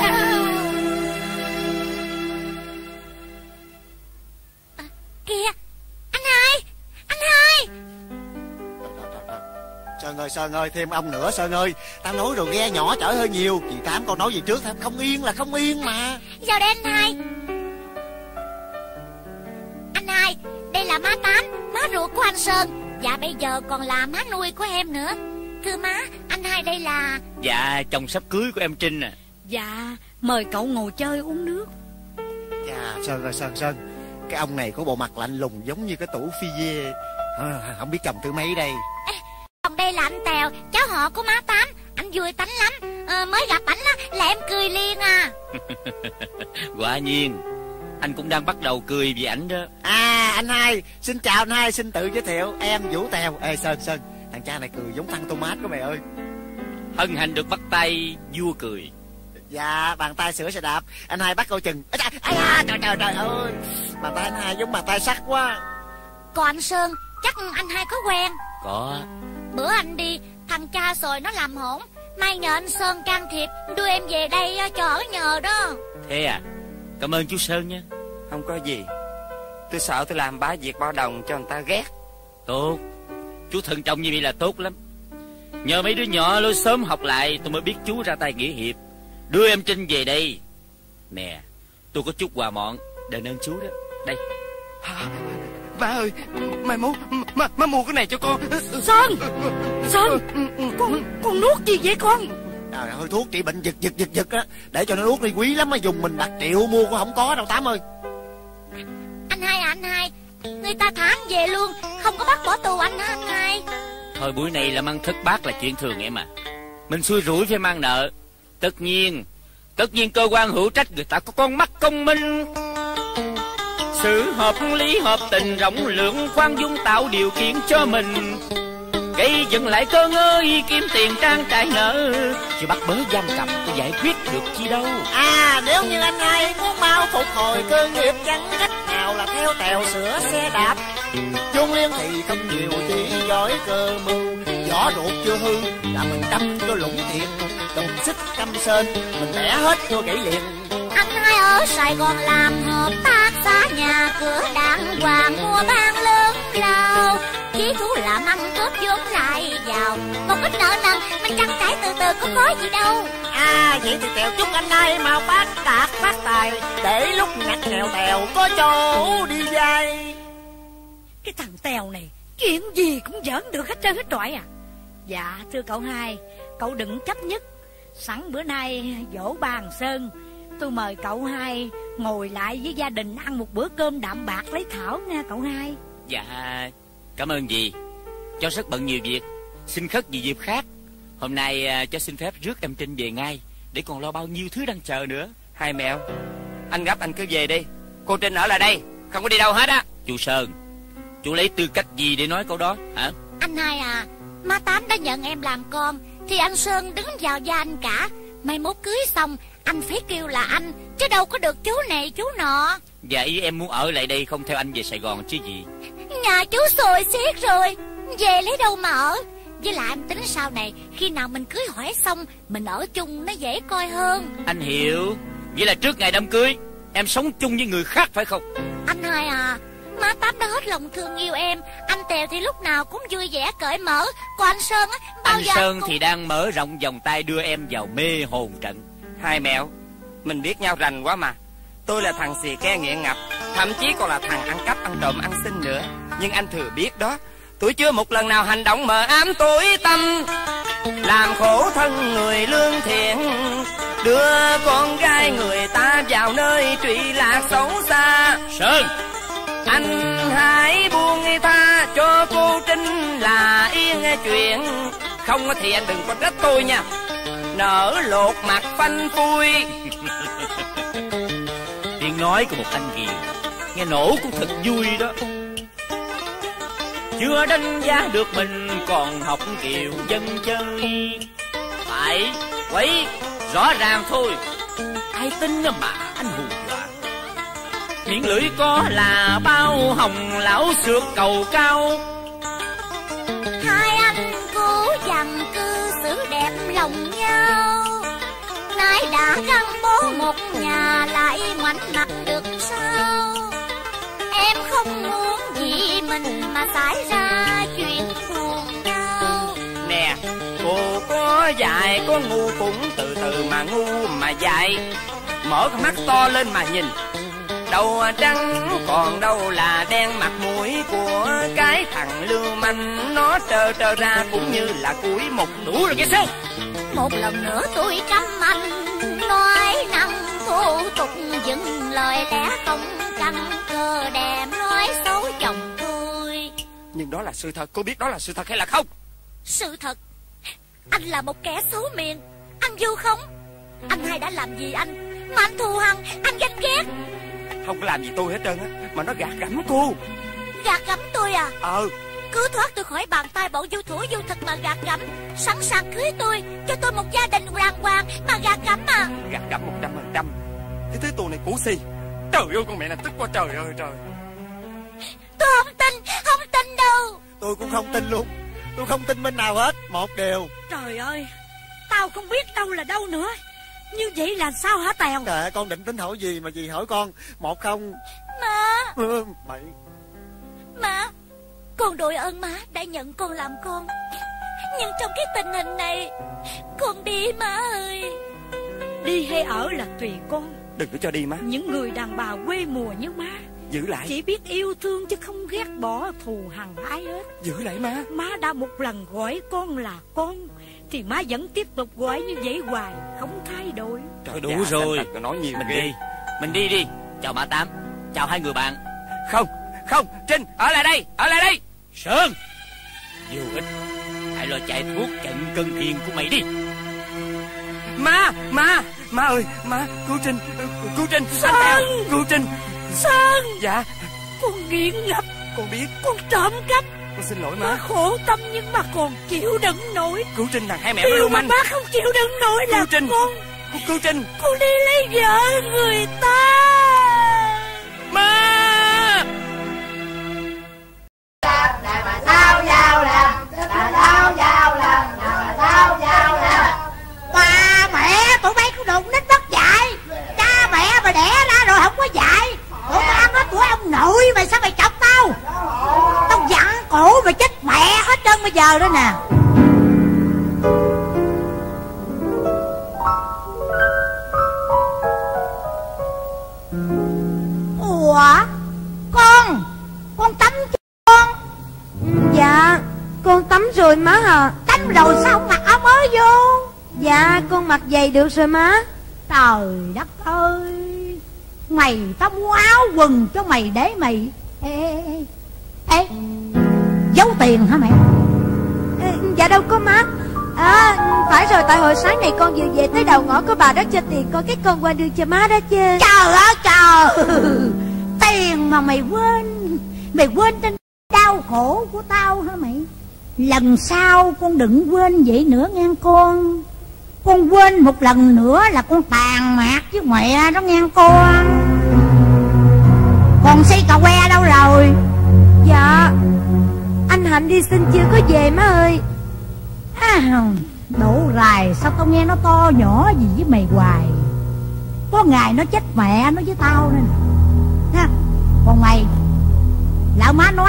[SPEAKER 2] Kìa, anh hai, anh hai.
[SPEAKER 4] Sơn ơi, Sơn ơi, thêm ông nữa Sơn ơi. Tao nói rồi ghe nhỏ chở hơi nhiều. Chị Tám con nói gì trước, không yên là không yên mà.
[SPEAKER 2] Vào đây anh hai. Anh hai, đây là má Tám, má ruột của anh Sơn. Dạ bây giờ còn là má nuôi của em nữa. Thưa má, anh hai đây là...
[SPEAKER 7] Dạ, chồng sắp cưới của em Trinh à.
[SPEAKER 3] Dạ, mời cậu ngồi chơi uống nước.
[SPEAKER 4] Dạ, Sơn ơi, Sơn, Sơn. Cái ông này có bộ mặt lạnh lùng giống như cái tủ phi dê. À, không biết chồng thứ mấy đây.
[SPEAKER 2] À, còn đây là anh Tèo, cháu họ của má Tám. Anh vui tánh lắm, à, mới gặp ảnh là em cười liền à.
[SPEAKER 7] Quả nhiên, anh cũng đang bắt đầu cười vì ảnh đó.
[SPEAKER 4] À, anh hai, xin chào anh hai, xin tự giới thiệu. Em Vũ Tèo. Ê Sơn, Sơn, thằng cha này cười giống thằng Thomas của mày ơi.
[SPEAKER 7] Hân hạnh được bắt tay vua cười.
[SPEAKER 4] Dạ, bàn tay sửa xe đạp. Anh hai bắt coi chừng. À, à, trời trời trời ơi, bàn tay anh hai giống bàn tay sắt quá.
[SPEAKER 2] Còn anh Sơn, chắc anh hai có quen.
[SPEAKER 7] Có.
[SPEAKER 2] Bữa anh đi, thằng cha sồi nó làm hỗn, mai nhờ anh Sơn can thiệp, đưa em về đây cho ở nhờ đó.
[SPEAKER 7] Thế à? Cảm ơn chú Sơn nha.
[SPEAKER 8] Không có gì, tôi sợ tôi làm bá việc bao đồng cho người ta ghét.
[SPEAKER 7] Tốt, chú thận trọng như vậy là tốt lắm. Nhờ mấy đứa nhỏ lối sớm học lại, tôi mới biết chú ra tay nghĩa hiệp, đưa em Trinh về đây. Nè, tôi có chút quà mọn đền ơn chú đó. Đây.
[SPEAKER 8] À, ba ơi, mai mốt má, má mua cái này cho con.
[SPEAKER 3] Sơn, Sơn, con con nuốt gì vậy con?
[SPEAKER 4] Trời ơi, thuốc trị bệnh giật giật giật giật á, để cho nó nuốt đi quý lắm, mà dùng mình bạc triệu mua cũng không có đâu Tám ơi.
[SPEAKER 2] Anh hai à, anh hai, người ta thả anh về luôn, không có bắt bỏ tù anh hả anh hai?
[SPEAKER 7] Thôi buổi này làm ăn thất bát là chuyện thường em à. Mình xui rủi phải mang nợ. Tất nhiên, tất nhiên cơ quan hữu trách người ta có con mắt công minh. Sự hợp lý hợp tình rộng lượng khoan dung tạo điều kiện cho mình, gây dựng lại cơ ngơi kiếm tiền trang trải nợ, chứ bắt bớ giam cầm có giải quyết được chi đâu.
[SPEAKER 4] À, nếu như anh hai muốn mau phục hồi cơ nghiệp, chẳng cách nào là theo Tèo sửa xe đạp. Chung Liên thì không nhiều, chỉ giỏi cơ mưu, vỏ ruột chưa hư là mình đâm cho lũng thiệt, đồng xích căm sên mình bẻ hết cho gãy liền.
[SPEAKER 2] Anh hai ở Sài Gòn làm hợp tác xã, nhà cửa đàng hoàng, mua bán lớn lao, chí thú làm ăn góp vốn lại vào, một ít nợ nần mình trang trải từ từ có khó gì đâu.
[SPEAKER 4] À, vậy thì Tèo chúc anh hai mau phát đạt phát tài, để lúc ngặt nghèo Tèo có chỗ đi dây.
[SPEAKER 3] Cái thằng Tèo này chuyện gì cũng giỡn được hết trơn hết trọi à. Dạ thưa cậu hai, cậu đừng chấp nhất. Sẵn bữa nay dỗ bàn Sơn, tôi mời cậu hai ngồi lại với gia đình ăn một bữa cơm đạm bạc lấy thảo nha cậu hai.
[SPEAKER 7] Dạ, Cảm ơn dì. Cháu rất bận nhiều việc, xin khất vì dịp khác. Hôm nay à, cháu xin phép rước em Trinh về ngay, để còn lo bao nhiêu thứ đang chờ nữa.
[SPEAKER 8] Hai mẹo, anh gấp anh cứ về đi. Cô Trinh ở lại đây, không có đi đâu hết á.
[SPEAKER 7] Chú Sơn, chú lấy tư cách gì để nói câu đó hả?
[SPEAKER 6] Anh hai à, má Tám đã nhận em làm con, thì anh Sơn đứng vào vai anh cả. Mai mốt cưới xong, anh phải kêu là anh, chứ đâu có được chú này chú nọ.
[SPEAKER 7] Vậy em muốn ở lại đây không theo anh về Sài Gòn chứ gì?
[SPEAKER 6] Nhà chú sồi xiết rồi, về lấy đâu mà ở. Với lại em tính sau này, khi nào mình cưới hỏi xong, mình ở chung nó dễ coi hơn.
[SPEAKER 7] Anh hiểu. Vậy là trước ngày đám cưới em sống chung với người khác phải không?
[SPEAKER 6] Anh hai à, má Tám đã hết lòng thương yêu em. Anh Tèo thì lúc nào cũng vui vẻ cởi mở. Còn anh Sơn á, bao
[SPEAKER 7] Anh
[SPEAKER 6] giờ
[SPEAKER 7] Sơn
[SPEAKER 6] cũng...
[SPEAKER 7] thì đang mở rộng vòng tay đưa em vào mê hồn trận.
[SPEAKER 8] Hai mẹo, mình biết nhau rành quá mà. Tôi là thằng xì ke nghiện ngập, thậm chí còn là thằng ăn cắp, ăn trộm, ăn xin nữa. Nhưng anh thừa biết đó, tôi chưa một lần nào hành động mờ ám tối tâm, làm khổ thân người lương thiện, đưa con gái người ta vào nơi trụy lạc xấu xa.
[SPEAKER 7] Sơn,
[SPEAKER 8] anh hãy buông tha cho cô Trinh là yên chuyện. Không thì anh đừng có trách tôi nha. Nở lột mặt phanh phui.
[SPEAKER 7] tiếng nói của một anh Kiều nghe nổ cũng thật vui đó. Chưa đánh giá được mình còn học Kiều dân chơi. Phải quấy rõ ràng thôi, ai tin mà anh hù dọa. Miệng lưỡi có là bao hồng lão xược cầu cao.
[SPEAKER 6] Hai anh cố dằn cư xử đẹp lòng nhau, nay đã gắn bó một nhà lại ngoảnh mặt được sao. Em không muốn vì mình mà xảy ra chuyện buồn đau.
[SPEAKER 8] Nè, cô có dạy có ngu cũng từ từ mà ngu mà dạy. Mở cái mắt to lên mà nhìn, đầu trắng còn đâu là đen mặt mũi của cái thằng lưu manh. Nó trơ trơ ra cũng như là củi một đủ rồi cái sao.
[SPEAKER 6] Một lần nữa tôi căm anh, nói năng thô tục dừng lời lẽ không căn cơ đẹp nói xấu chồng tôi.
[SPEAKER 8] Nhưng đó là sự thật, cô biết đó là sự thật hay là không?
[SPEAKER 6] Sự thật. Anh là một kẻ xấu miệng. Anh vu khống. Anh hai đã làm gì anh mà anh thù hằn, anh ganh ghét?
[SPEAKER 8] Không có làm gì tôi hết trơn á, mà nó gạt gẫm cô.
[SPEAKER 6] Gạt gẫm tôi à?
[SPEAKER 8] Ờ.
[SPEAKER 6] Cứ thoát tôi khỏi bàn tay bọn du thủ du thực mà gạt gẫm. Sẵn sàng cưới tôi, cho tôi một gia đình đàng hoàng mà gạt gẫm à?
[SPEAKER 8] Gạt gẫm một trăm phần trăm. Cái thứ tù này cũ si. Trời ơi, con mẹ này tức quá trời ơi trời.
[SPEAKER 6] Tôi không tin, không tin đâu.
[SPEAKER 4] Tôi cũng không tin luôn. Tôi không tin bên nào hết. Một điều.
[SPEAKER 3] Trời ơi, tao không biết đâu là đâu nữa. Như vậy là sao hả Tèo?
[SPEAKER 4] Trời, con định tính hỏi gì mà dì hỏi con. Một không.
[SPEAKER 6] Má.
[SPEAKER 4] Ừ, mày.
[SPEAKER 6] Má, con đội ơn má đã nhận con làm con. Nhưng trong cái tình hình này, con đi má ơi.
[SPEAKER 3] Đi hay ở là tùy con.
[SPEAKER 8] Đừng có cho đi má.
[SPEAKER 3] Những người đàn bà quê mùa như má
[SPEAKER 8] giữ lại,
[SPEAKER 3] chỉ biết yêu thương chứ không ghét bỏ thù hằn ai hết.
[SPEAKER 8] Giữ lại má.
[SPEAKER 3] Má đã một lần gọi con là con, thì má vẫn tiếp tục gọi như vậy hoài, không thay đổi.
[SPEAKER 7] Trời, đủ rồi,
[SPEAKER 8] nói nhiều
[SPEAKER 7] mình
[SPEAKER 8] ghê.
[SPEAKER 7] đi, mình đi đi. Chào má Tám, chào hai người bạn.
[SPEAKER 8] Không, không, Trinh, ở lại đây, ở lại đây.
[SPEAKER 7] Sơn, vô ích, hãy lo chạy thuốc trận cân kiền của mày đi.
[SPEAKER 8] Má, má, má ơi, má, cứu Trinh, cứu Trinh.
[SPEAKER 3] Sơn,
[SPEAKER 8] cứu Trinh.
[SPEAKER 3] Sơn.
[SPEAKER 8] Dạ.
[SPEAKER 3] Con nghiện ngập.
[SPEAKER 8] Con biết.
[SPEAKER 3] Con trộm cắp.
[SPEAKER 8] Con xin lỗi má.
[SPEAKER 3] Má khổ tâm nhưng mà còn chịu đựng nổi.
[SPEAKER 8] Cứu Trinh thằng hai mẹ nó lưu manh.
[SPEAKER 3] Má không chịu đựng nổi là
[SPEAKER 8] Trinh.
[SPEAKER 3] con.
[SPEAKER 8] Con cứu Trinh.
[SPEAKER 3] Con đi lấy vợ người ta.
[SPEAKER 8] Má.
[SPEAKER 2] Sao vào là sao vào là sao vào là ba mẹ tụi bay cũng đụng đến mất dạy. Cha mẹ mà đẻ ra rồi không có dạy. Tụi bay ăn hết tuổi ông nội mày, sao mày chọc tao? Tao dặn cổ mày chết mẹ hết trơn bây giờ đó nè. Ủa con con tắm chưa con?
[SPEAKER 9] Dạ con tắm rồi má à.
[SPEAKER 2] Tắm rồi sao không mặc áo mới vô?
[SPEAKER 9] Dạ con mặc giày được rồi má.
[SPEAKER 2] Trời đất ơi, mày tao mua áo quần cho mày để mày. Ê, ê, ê.
[SPEAKER 3] giấu tiền hả mẹ?
[SPEAKER 9] À, dạ đâu có má. À phải rồi, tại hồi sáng này con vừa về tới đầu ngõ có bà đó cho tiền con, cái con qua đưa cho má đó chứ.
[SPEAKER 3] Trời ơi trời, tiền mà mày quên. Mày quên trên đau khổ của tao hả mày? Lần sau con đừng quên vậy nữa nghe con. Con quên một lần nữa là con tàn mạc với mẹ đó nghe con. Còn xây cà que đâu rồi?
[SPEAKER 9] Dạ anh Hạnh đi xin chưa có về má ơi.
[SPEAKER 3] À, đổ rài, sao tao nghe nó to nhỏ gì với mày hoài. Có ngày nó chết mẹ nó với tao nên ha. Còn mày, lão má nói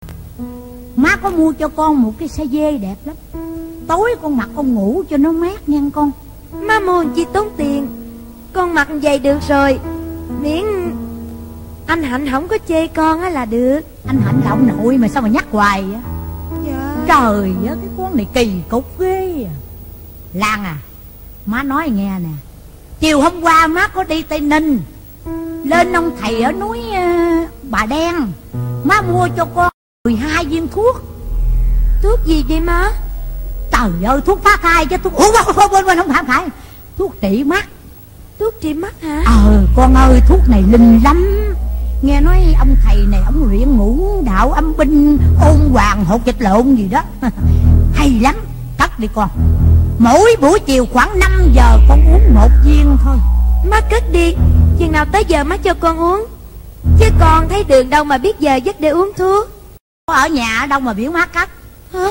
[SPEAKER 3] má có mua cho con một cái xe dê đẹp lắm. Tối con mặc con ngủ cho nó mát nha con.
[SPEAKER 9] Má mua chi tốn tiền, con mặc vậy được rồi, miễn anh Hạnh không có chê con á là được.
[SPEAKER 3] Anh Hạnh là ông nội mà sao mà nhắc hoài vậy?
[SPEAKER 9] Dạ.
[SPEAKER 3] Trời ơi, cái con này kỳ cục ghê à. Lan à, má nói nghe nè, chiều hôm qua má có đi Tây Ninh, lên ông thầy ở núi uh, Bà Đen. Má mua cho con mười hai viên thuốc.
[SPEAKER 9] Thuốc gì vậy má?
[SPEAKER 3] Trời ơi, thuốc phá thai chứ. Thuốc Ủa, không, không, không, không phải, phải thuốc trị mắt.
[SPEAKER 9] Thuốc trị mắt hả?
[SPEAKER 3] Ờ con ơi, thuốc này linh lắm. Nghe nói ông thầy này ông luyện ngũ đạo âm binh, ôn hoàng hột vịt lộn gì đó. Hay lắm, cất đi con. Mỗi buổi chiều khoảng năm giờ con uống một viên thôi.
[SPEAKER 9] Má cất đi, chừng nào tới giờ má cho con uống. Chứ con thấy đường đâu mà biết giờ giấc để uống thuốc.
[SPEAKER 3] Ở nhà ở đâu mà biểu má cất?
[SPEAKER 9] Hả?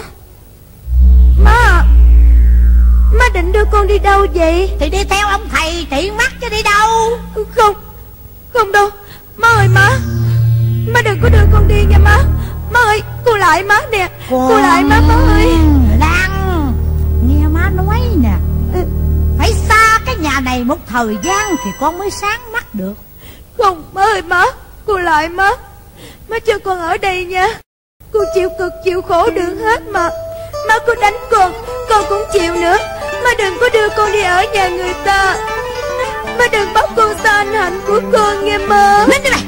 [SPEAKER 9] Má, má định đưa con đi đâu vậy?
[SPEAKER 3] Thì đi theo ông thầy trị mắt chứ đi đâu.
[SPEAKER 9] Không, không đâu. Má ơi má, má đừng có đưa con đi nha má. Má ơi, cô lại má nè. Con... Cô lại má, má ơi.
[SPEAKER 3] Lan, nghe má nói nè, phải xa cái nhà này một thời gian thì con mới sáng mắt được.
[SPEAKER 9] Không má ơi má, cô lại má. Má cho con ở đây nha. Cô chịu cực chịu khổ được hết mà. Má có đánh con, con cũng chịu nữa. Má đừng có đưa con đi ở nhà người ta. Má đừng bắt con xa anh Hạnh của con nghe má.
[SPEAKER 3] Nín đi mày.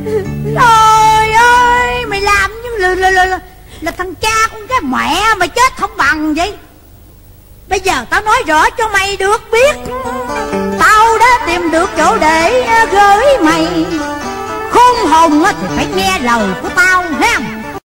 [SPEAKER 3] Trời ơi, mày làm như là, là, là, là, là thằng cha con cái mẹ mày chết không bằng vậy. Bây giờ tao nói rõ cho mày được biết, tao đã tìm được chỗ để gửi mày. Khôn hồn thì phải nghe lời của tao ha.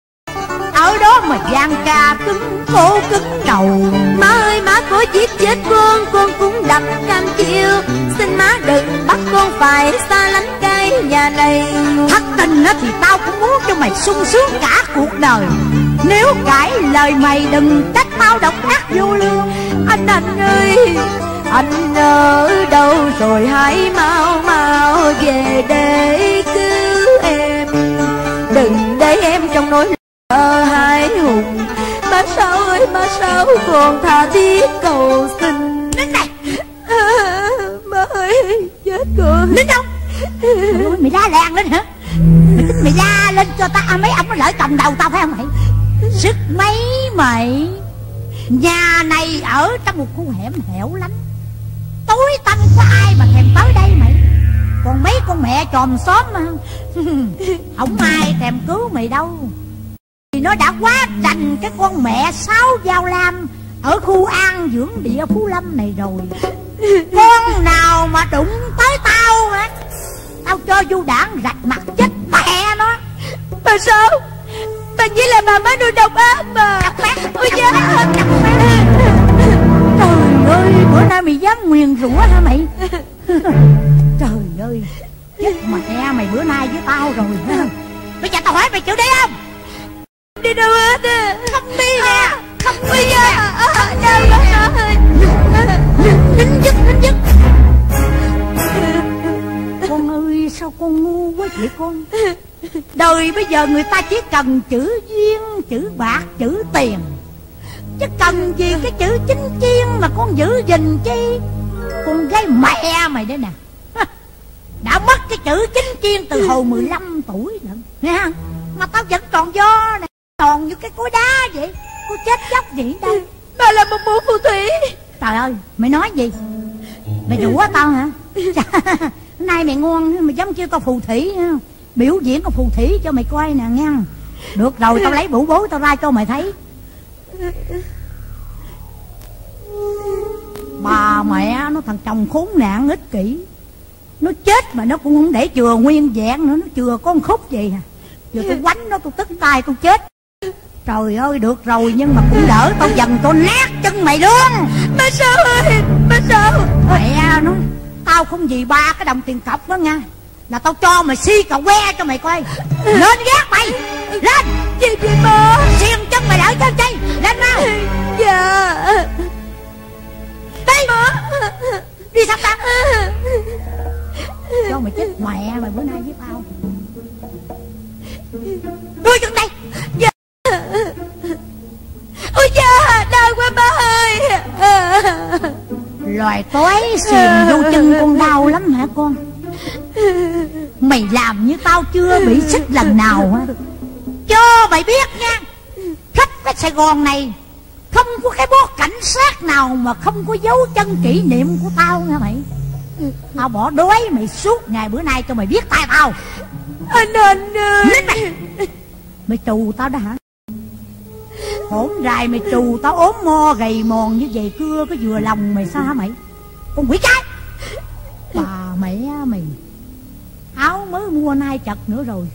[SPEAKER 3] Ở đó mà gian ca cứng cổ cứng đầu.
[SPEAKER 9] Má ơi má có giết chết con, con cũng đập cam chịu. Xin má đừng bắt con phải xa lánh cái nhà này.
[SPEAKER 3] Thất tình thì tao cũng muốn cho mày sung sướng cả cuộc đời. Nếu cãi lời mày đừng trách tao độc ác vô lương.
[SPEAKER 9] Anh Hạnh ơi, anh ở đâu rồi hãy mau mau về để cứu em. Đừng để em trong nỗi sợ hãi hùng. Má Sáu ơi má Sáu, con tha thiết cầu xin.
[SPEAKER 3] Nín này.
[SPEAKER 9] À, má ơi chết rồi.
[SPEAKER 3] Nín đâu? Ôi, mày la làng lên hả? Mày tính mày la lên cho ta mấy ông nó lỡ cầm đầu tao phải không mày? Sức mấy mày. Nhà này ở trong một khu hẻm hẻo lắm, tối tăm có ai mà thèm tới đây mày. Còn mấy con mẹ chòm xóm mà không ai thèm cứu mày đâu. Thì nó đã quá trành cái con mẹ Sáu Giao Lam ở khu an dưỡng địa Phú Lâm này rồi. Con nào mà đụng tới tao hả, tao cho vô đảng rạch mặt chết mẹ nó.
[SPEAKER 9] Bà Sáu, bà chỉ là bà má nuôi độc ác mà.
[SPEAKER 3] Độc ác?
[SPEAKER 9] Ôi da.
[SPEAKER 3] Trời ơi, bữa nay mày dám nguyền rủa hả mày? Trời ơi, chết mẹ mày bữa nay với tao rồi ha. Bây giờ tao hỏi mày chịu đi không?
[SPEAKER 9] Đi đâu hết á.
[SPEAKER 3] Không đi nè. Không đi nè.
[SPEAKER 9] À, đâu đó ơi.
[SPEAKER 3] Nín dứt, nín dứt. Con ơi, sao con ngu quá vậy con? Đời bây giờ người ta chỉ cần chữ duyên, chữ bạc, chữ tiền, chứ cần gì cái chữ chính chiên mà con giữ gìn chi. Con gái mẹ mày đây nè, đã mất cái chữ chính chiên từ hồi mười lăm tuổi lận nha. Mà tao vẫn còn do nè, còn như cái cối đá vậy. Cô chết chóc gì đây?
[SPEAKER 9] Bà là một mụ phù thủy.
[SPEAKER 3] Trời ơi, mày nói gì? Mày rủa tao hả? Nay mày ngon, mày dám kêu tao phù thủy nha. Biểu diễn con phù thủy cho mày coi nè nghe. Được rồi, tao lấy bụ bố tao ra cho mày thấy. Bà mẹ nó thằng chồng khốn nạn ích kỷ, nó chết mà nó cũng không để chừa nguyên vẹn nữa, nó chừa con khúc gì à. Giờ tôi quánh nó, tôi tức tay tôi chết. Trời ơi, được rồi nhưng mà cũng đỡ, tao dần tao nát chân mày luôn.
[SPEAKER 9] Ba Sáu ơi, ba Sáu.
[SPEAKER 3] Mẹ nó, tao không vì ba cái đồng tiền cọc đó nha, là tao cho mày xi cà que cho mày coi. Lên gác mày, lên.
[SPEAKER 9] Gì vậy ba?
[SPEAKER 3] Xiên chân mày đỡ chân chi, lên mau.
[SPEAKER 9] Dạ.
[SPEAKER 3] Đi đi sắp tao cho mày chết mẹ mày bữa nay với tao. Đưa chân đây.
[SPEAKER 9] Dạ. Ôi da, đau quá ba ơi.
[SPEAKER 3] Loài toái xiềng vô chân con đau lắm hả con? Mày làm như tao chưa bị xích lần nào hả? Cho mày biết nha, khắp cái Sài Gòn này không có cái bốt cảnh sát nào mà không có dấu chân kỷ niệm của tao nha mày. Tao bỏ đói mày suốt ngày bữa nay cho mày biết tay tao.
[SPEAKER 9] Anh anh ơi.
[SPEAKER 3] Nín mày. Mày trù tao đó hả? Hổn rài mày trù tao ốm mo gầy mòn như vậy cưa có vừa lòng mày sao hả mày? Con quỷ cái. Bà mẹ mày, áo mới mua nay chật nữa rồi.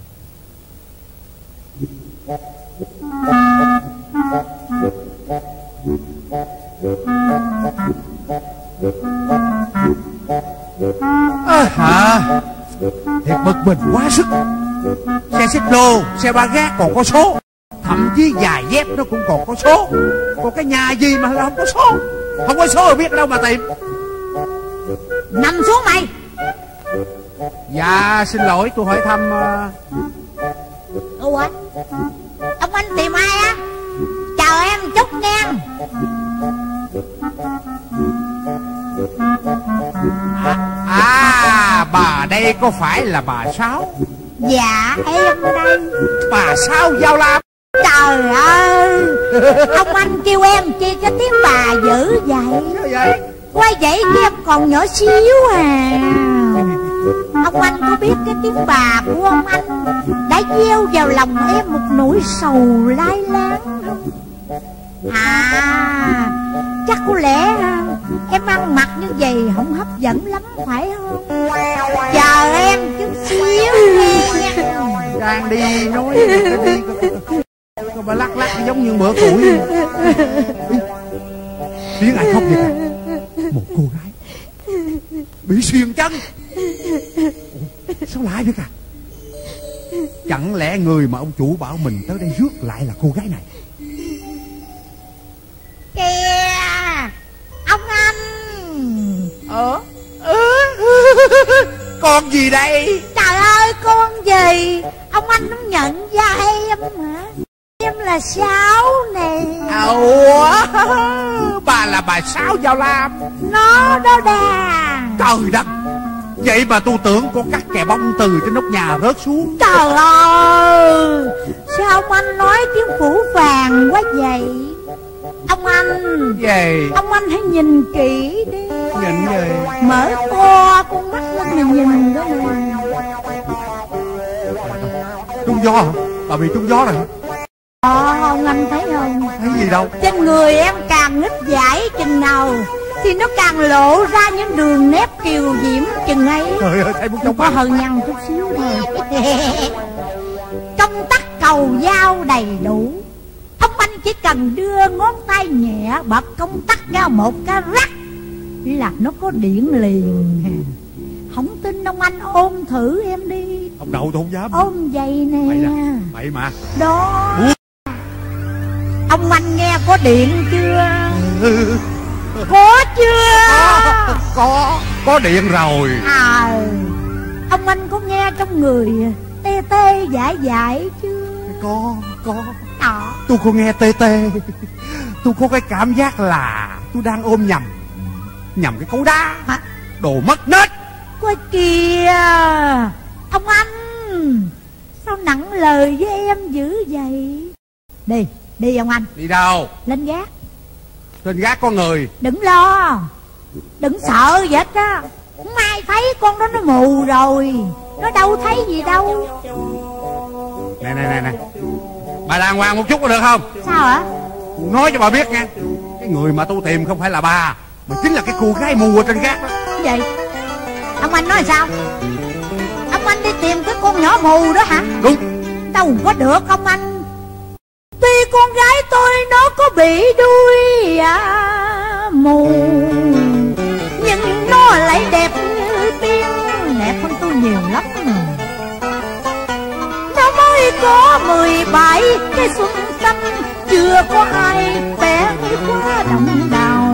[SPEAKER 10] À, hả? Thiệt bực mình quá sức. Xe xích lô, xe ba gác còn có số, thậm chí giày dép nó cũng còn có số. Còn cái nhà gì mà không có số? Không có số rồi biết đâu mà tìm.
[SPEAKER 3] Nằm xuống mày.
[SPEAKER 10] Dạ xin lỗi, tôi hỏi thăm uh...
[SPEAKER 3] Ủa, ông anh tìm ai á? Chào em chút nghe.
[SPEAKER 10] À, à bà đây có phải là bà Sáu?
[SPEAKER 3] Dạ em đây.
[SPEAKER 10] Bà Sáu Giao Lam.
[SPEAKER 3] Trời ơi, ông anh kêu em chi cái tiếng bà dữ vậy?
[SPEAKER 10] Sao vậy?
[SPEAKER 3] Quay vậy chứ em còn nhỏ xíu à. Ông anh có biết cái tiếng bà của ông anh đã gieo vào lòng em một nỗi sầu lai láng không? À, chắc có lẽ em ăn mặc như vậy không hấp dẫn lắm phải không? Chờ em chút xíu nghe.
[SPEAKER 10] Đang đi nói đi coi bà lắc lắc giống như bữa củi. Tiếng ai khóc vậy cả? Một cô gái bị xiềng chân. Sao lại vậy cả? Chẳng lẽ người mà ông chủ bảo mình tới đây rước lại là cô gái này?
[SPEAKER 3] Kìa ông anh.
[SPEAKER 10] Ờ con gì đây?
[SPEAKER 3] Trời ơi con gì? Ông anh nó nhận ra em hả? Em là Sáu nè.
[SPEAKER 10] Ủa, bà là bà Sáu Giao Lam.
[SPEAKER 3] Nó đó đà.
[SPEAKER 10] Trời đất, vậy mà tôi tưởng con cắt kè bông từ trên nóc nhà rớt xuống.
[SPEAKER 3] Trời ơi, sao ông anh nói tiếng phủ phàng quá vậy? Ông anh
[SPEAKER 10] Gì?
[SPEAKER 3] Ông anh hãy nhìn kỹ đi.
[SPEAKER 10] Nhìn gì?
[SPEAKER 3] Mở to con mắt lên mà nhìn đó nè.
[SPEAKER 10] Trúng gió hả? Bà bị trúng gió rồi hả?
[SPEAKER 3] Ờ, ông anh thấy không?
[SPEAKER 10] Thấy gì đâu?
[SPEAKER 3] Trên người em càng nứt dãi chừng nào thì nó càng lộ ra những đường nét kiều diễm chừng ấy.
[SPEAKER 10] Trời ơi, thấy muốn trong
[SPEAKER 3] có hơi nhăn chút xíu thôi. Công tắc cầu dao đầy đủ. Ông anh chỉ cần đưa ngón tay nhẹ bật công tắc ra một cái rắc là nó có điện liền. Không tin ông anh ôm thử em đi.
[SPEAKER 10] Ông đậu tôi không dám.
[SPEAKER 3] Ôm vậy nè.
[SPEAKER 10] Vậy là vậy mà.
[SPEAKER 3] Đó. Ông anh nghe có điện chưa? Có chưa?
[SPEAKER 10] Có, có, có điện rồi.
[SPEAKER 3] À, ông anh có nghe trong người tê tê dại dại chưa?
[SPEAKER 10] Có, có.
[SPEAKER 3] Đó.
[SPEAKER 10] Tôi có nghe tê tê. Tôi có cái cảm giác là tôi đang ôm nhầm Nhầm cái cối đá. Hả? Đồ mất nết.
[SPEAKER 3] Coi kìa ông anh, sao nặng lời với em dữ vậy? Đi, đi ông anh.
[SPEAKER 10] Đi đâu?
[SPEAKER 3] Lên gác.
[SPEAKER 10] Trên gác có người.
[SPEAKER 3] Đừng lo, đừng sợ vậy á. Không ai thấy con đó nó mù rồi, nó đâu thấy gì đâu.
[SPEAKER 10] Nè nè nè nè, bà đàng hoàng một chút có được không?
[SPEAKER 3] Sao ạ?
[SPEAKER 10] Nói cho bà biết nha, cái người mà tôi tìm không phải là bà, mà chính là cái cô gái mù ở trên gác đó.
[SPEAKER 3] Vậy ông anh nói sao? Ông anh đi tìm cái con nhỏ mù đó hả?
[SPEAKER 10] Đúng.
[SPEAKER 3] Đâu có được ông anh. Tuy con gái tôi nó có bị đuôi à, mù, nhưng nó lại đẹp như tiên, đẹp hơn tôi nhiều lắm. Nó mới có mười bảy cái xuân xanh, chưa có ai bé quá động đào.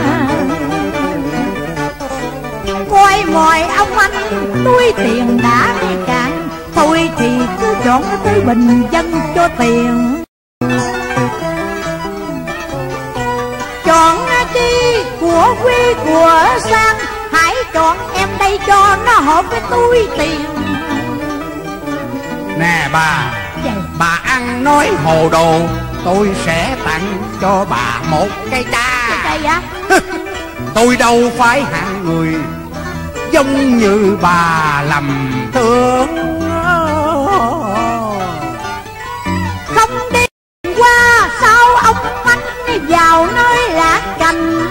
[SPEAKER 3] Coi mọi ông anh tôi tiền đã đi cạn, tôi thì cứ chọn tới bình dân cho tiền. Chọn chi của quý của sang, hãy chọn em đây cho nó hợp với tôi tiền.
[SPEAKER 10] Nè bà,
[SPEAKER 3] Vậy?
[SPEAKER 10] bà ăn nói hồ đồ, tôi sẽ tặng cho bà một cây đa.
[SPEAKER 3] Cái cây á?
[SPEAKER 10] Tôi đâu phải hạng người giống như bà lầm tưởng.
[SPEAKER 3] Không đi qua sao ông anh vào nơi lạc cành.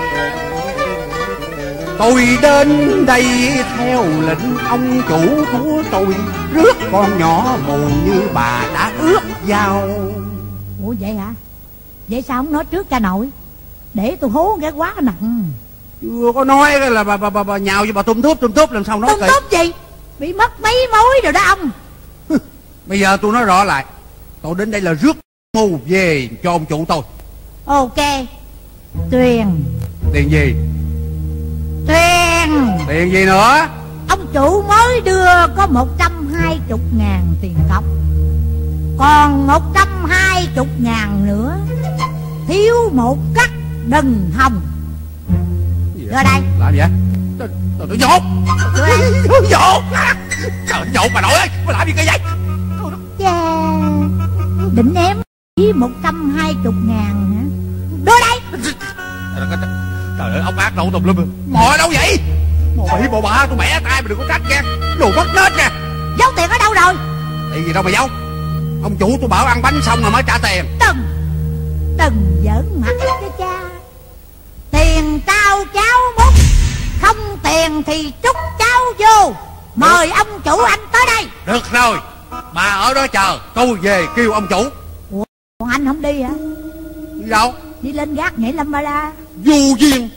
[SPEAKER 10] Tôi đến đây theo lệnh ông chủ của tôi, rước con nhỏ mù như bà đã ước giao.
[SPEAKER 3] Ủa vậy hả? Vậy sao không nói trước cha nội, để tôi hố cái quá nặng.
[SPEAKER 10] Chưa có nói là bà bà bà, bà nhào cho bà tôm túp tôm túp làm sao nói
[SPEAKER 3] tôm túp gì? Bị mất mấy mối rồi đó ông.
[SPEAKER 10] Bây giờ tôi nói rõ lại, tôi đến đây là rước mù về cho ông chủ tôi.
[SPEAKER 3] Ok. Tuyền.
[SPEAKER 10] Tiền gì?
[SPEAKER 3] Tuyền.
[SPEAKER 10] Tiền gì nữa?
[SPEAKER 3] Ông chủ mới đưa có một trăm hai mươi ngàn tiền cọc, còn một trăm hai mươi ngàn nữa, thiếu một cắt đừng hồng. Đưa đây.
[SPEAKER 10] Làm gì vậy? Tôi tôi tôi dột. Tôi dột. Trời dột bà nội ơi, bà làm gì cái vậy?
[SPEAKER 3] Chà, định ém chỉ một trăm hai mươi ngàn hả? Đưa đây.
[SPEAKER 10] Trời ơi, ông ác nậu tùm lum. Mò ở đâu vậy? Mò bỉ bộ bạ, tôi bẻ tay mà đừng có trách nha. Đồ mất nết nha.
[SPEAKER 3] Giấu tiền ở đâu rồi?
[SPEAKER 10] Tiền gì đâu mà giấu. Ông chủ tôi bảo ăn bánh xong rồi mới trả tiền.
[SPEAKER 3] Đừng Đừng giỡn mặt cho cha. Tiền trao cháu múc, không tiền thì trút cháu vô. Mời được. Ông chủ anh tới đây.
[SPEAKER 10] Được rồi, bà ở đó chờ, tôi về kêu ông chủ.
[SPEAKER 3] Ủa, còn anh không đi hả?
[SPEAKER 10] Đi đâu?
[SPEAKER 3] Đi lên gác nhảy lâm ba la.
[SPEAKER 10] Vô duyên.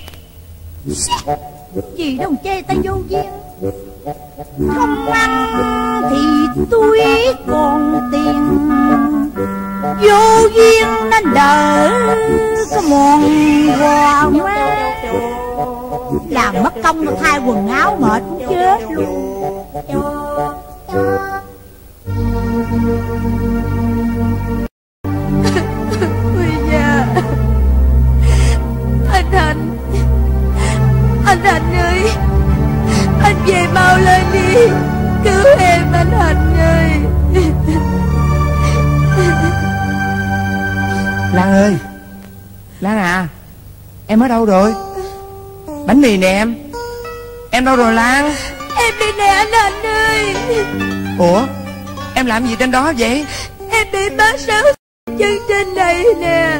[SPEAKER 3] Gì đâu chê ta vô duyên. Không ăn thì tôi còn tiền, vô duyên nên đỡ có mòn quà quá. Làm mất công nó thay quần áo mệt chết luôn.
[SPEAKER 9] Bây giờ anh Thành, anh Thành ơi, anh về mau lên đi, cứu em anh Thành ơi.
[SPEAKER 8] Lan ơi, Lan à, em ở đâu rồi? Bánh mì nè em. Em đâu rồi Lan?
[SPEAKER 9] Em đi nè anh Thành ơi.
[SPEAKER 8] Ủa, em làm gì trên đó vậy?
[SPEAKER 9] Em bị bác sáu chân trên đây nè.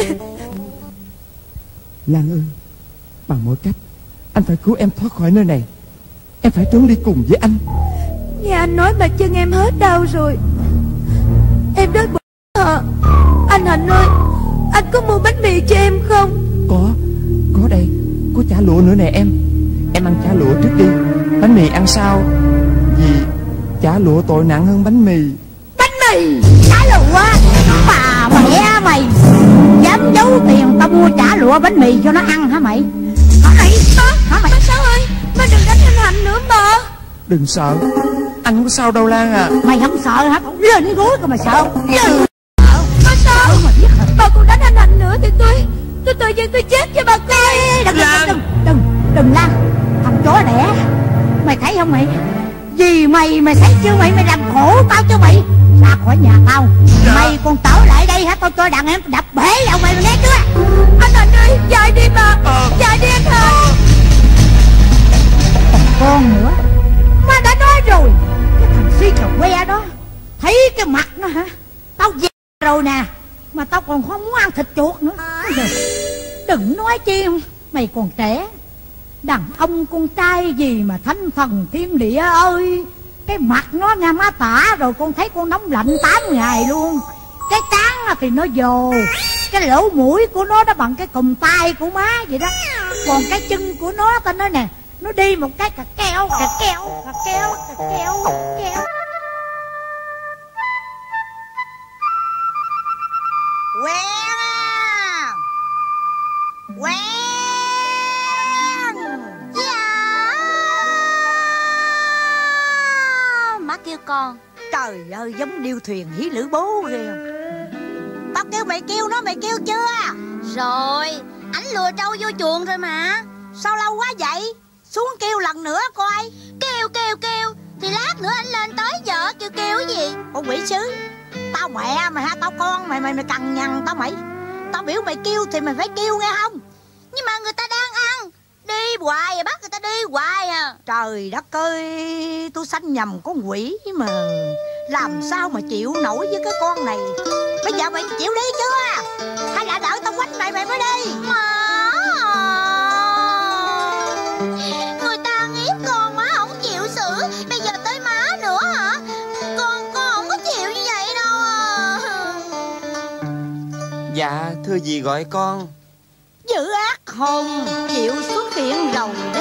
[SPEAKER 8] Lan ơi, bằng mọi cách anh phải cứu em thoát khỏi nơi này. Em phải trốn đi cùng với anh.
[SPEAKER 9] Nghe anh nói mà chân em hết đau rồi, em đói bụng à. Anh Hạnh ơi, anh có mua bánh mì cho em không?
[SPEAKER 8] Có, có đây, có chả lụa nữa nè em. Em ăn chả lụa trước đi, bánh mì ăn sau. Vì chả lụa tội nặng hơn bánh mì.
[SPEAKER 3] Bánh mì chả lụa? Bà mẹ mày dám giấu tiền tao mua chả lụa bánh mì cho nó ăn hả mày? Hả mày? Hả mày?
[SPEAKER 9] Bác Sáu ơi, ba đừng đánh anh Hạnh nữa ba.
[SPEAKER 8] Đừng sợ, anh không có sao đâu Lan à.
[SPEAKER 3] Mày không sợ hả? Lên gối coi mà sợ. Lên.
[SPEAKER 9] Bác Sáu, ba còn đánh anh Hạnh nữa thì tôi Tôi tự nhiên tôi chết cho bà coi.
[SPEAKER 3] Đừng, đừng, đừng, đừng, đừng Lan. Thằng chó đẻ, mày thấy không mày? Vì mày mày thấy chưa mày, mày làm khổ tao cho mày. Ra khỏi nhà tao. Dạ. Mày còn trở lại đây hả? Tao cho đàn em đập bể đầu mày nghe chưa?
[SPEAKER 9] Anh Hạnh ơi, chạy đi mà. ờ. Chạy đi anh Hạnh.
[SPEAKER 3] Còn con nữa, má đã nói rồi, cái thằng si cà que đó thấy cái nói chi mày còn trẻ. Đàn ông con trai gì mà thánh thần thiên địa ơi. Cái mặt nó nha má tả rồi con thấy con nóng lạnh tám ngày luôn. Cái trán thì nó dồ, cái lỗ mũi của nó nó bằng cái cùm tay của má vậy đó. Còn cái chân của nó ta nói nè, nó đi một cái cà keo, cà keo, cà keo, cà keo, cà keo.
[SPEAKER 11] Quen à, quen.
[SPEAKER 2] Dạ. Má kêu con.
[SPEAKER 11] Trời ơi, giống điêu thuyền hí lữ bố ghê. Tao kêu mày kêu nó, mày kêu chưa?
[SPEAKER 2] Rồi, ảnh lùa trâu vô chuồng rồi mà.
[SPEAKER 11] Sao lâu quá vậy? Xuống kêu lần nữa coi.
[SPEAKER 2] Kêu kêu kêu thì lát nữa anh lên tới giờ kêu kêu cái gì?
[SPEAKER 11] Con quỷ sứ, tao mẹ mày ha, tao con mày, mày mày cằn nhằn tao mày. Tao biểu mày kêu thì mày phải kêu nghe không?
[SPEAKER 2] Nhưng mà người ta đang ăn, đi hoài à, bắt người ta đi hoài à.
[SPEAKER 11] Trời đất ơi, tôi sanh nhầm con quỷ mà. Làm sao mà chịu nổi với cái con này. Bây giờ mày chịu đi chưa? Hay là đợi tao quánh mày mày mới đi?
[SPEAKER 2] Má, người ta nghiến con má không chịu xử, bây giờ tới má nữa hả? Con con không có chịu như vậy đâu à.
[SPEAKER 8] Dạ thưa dì gọi con.
[SPEAKER 11] Dữ ác hồn chịu xuất hiện rồi đó.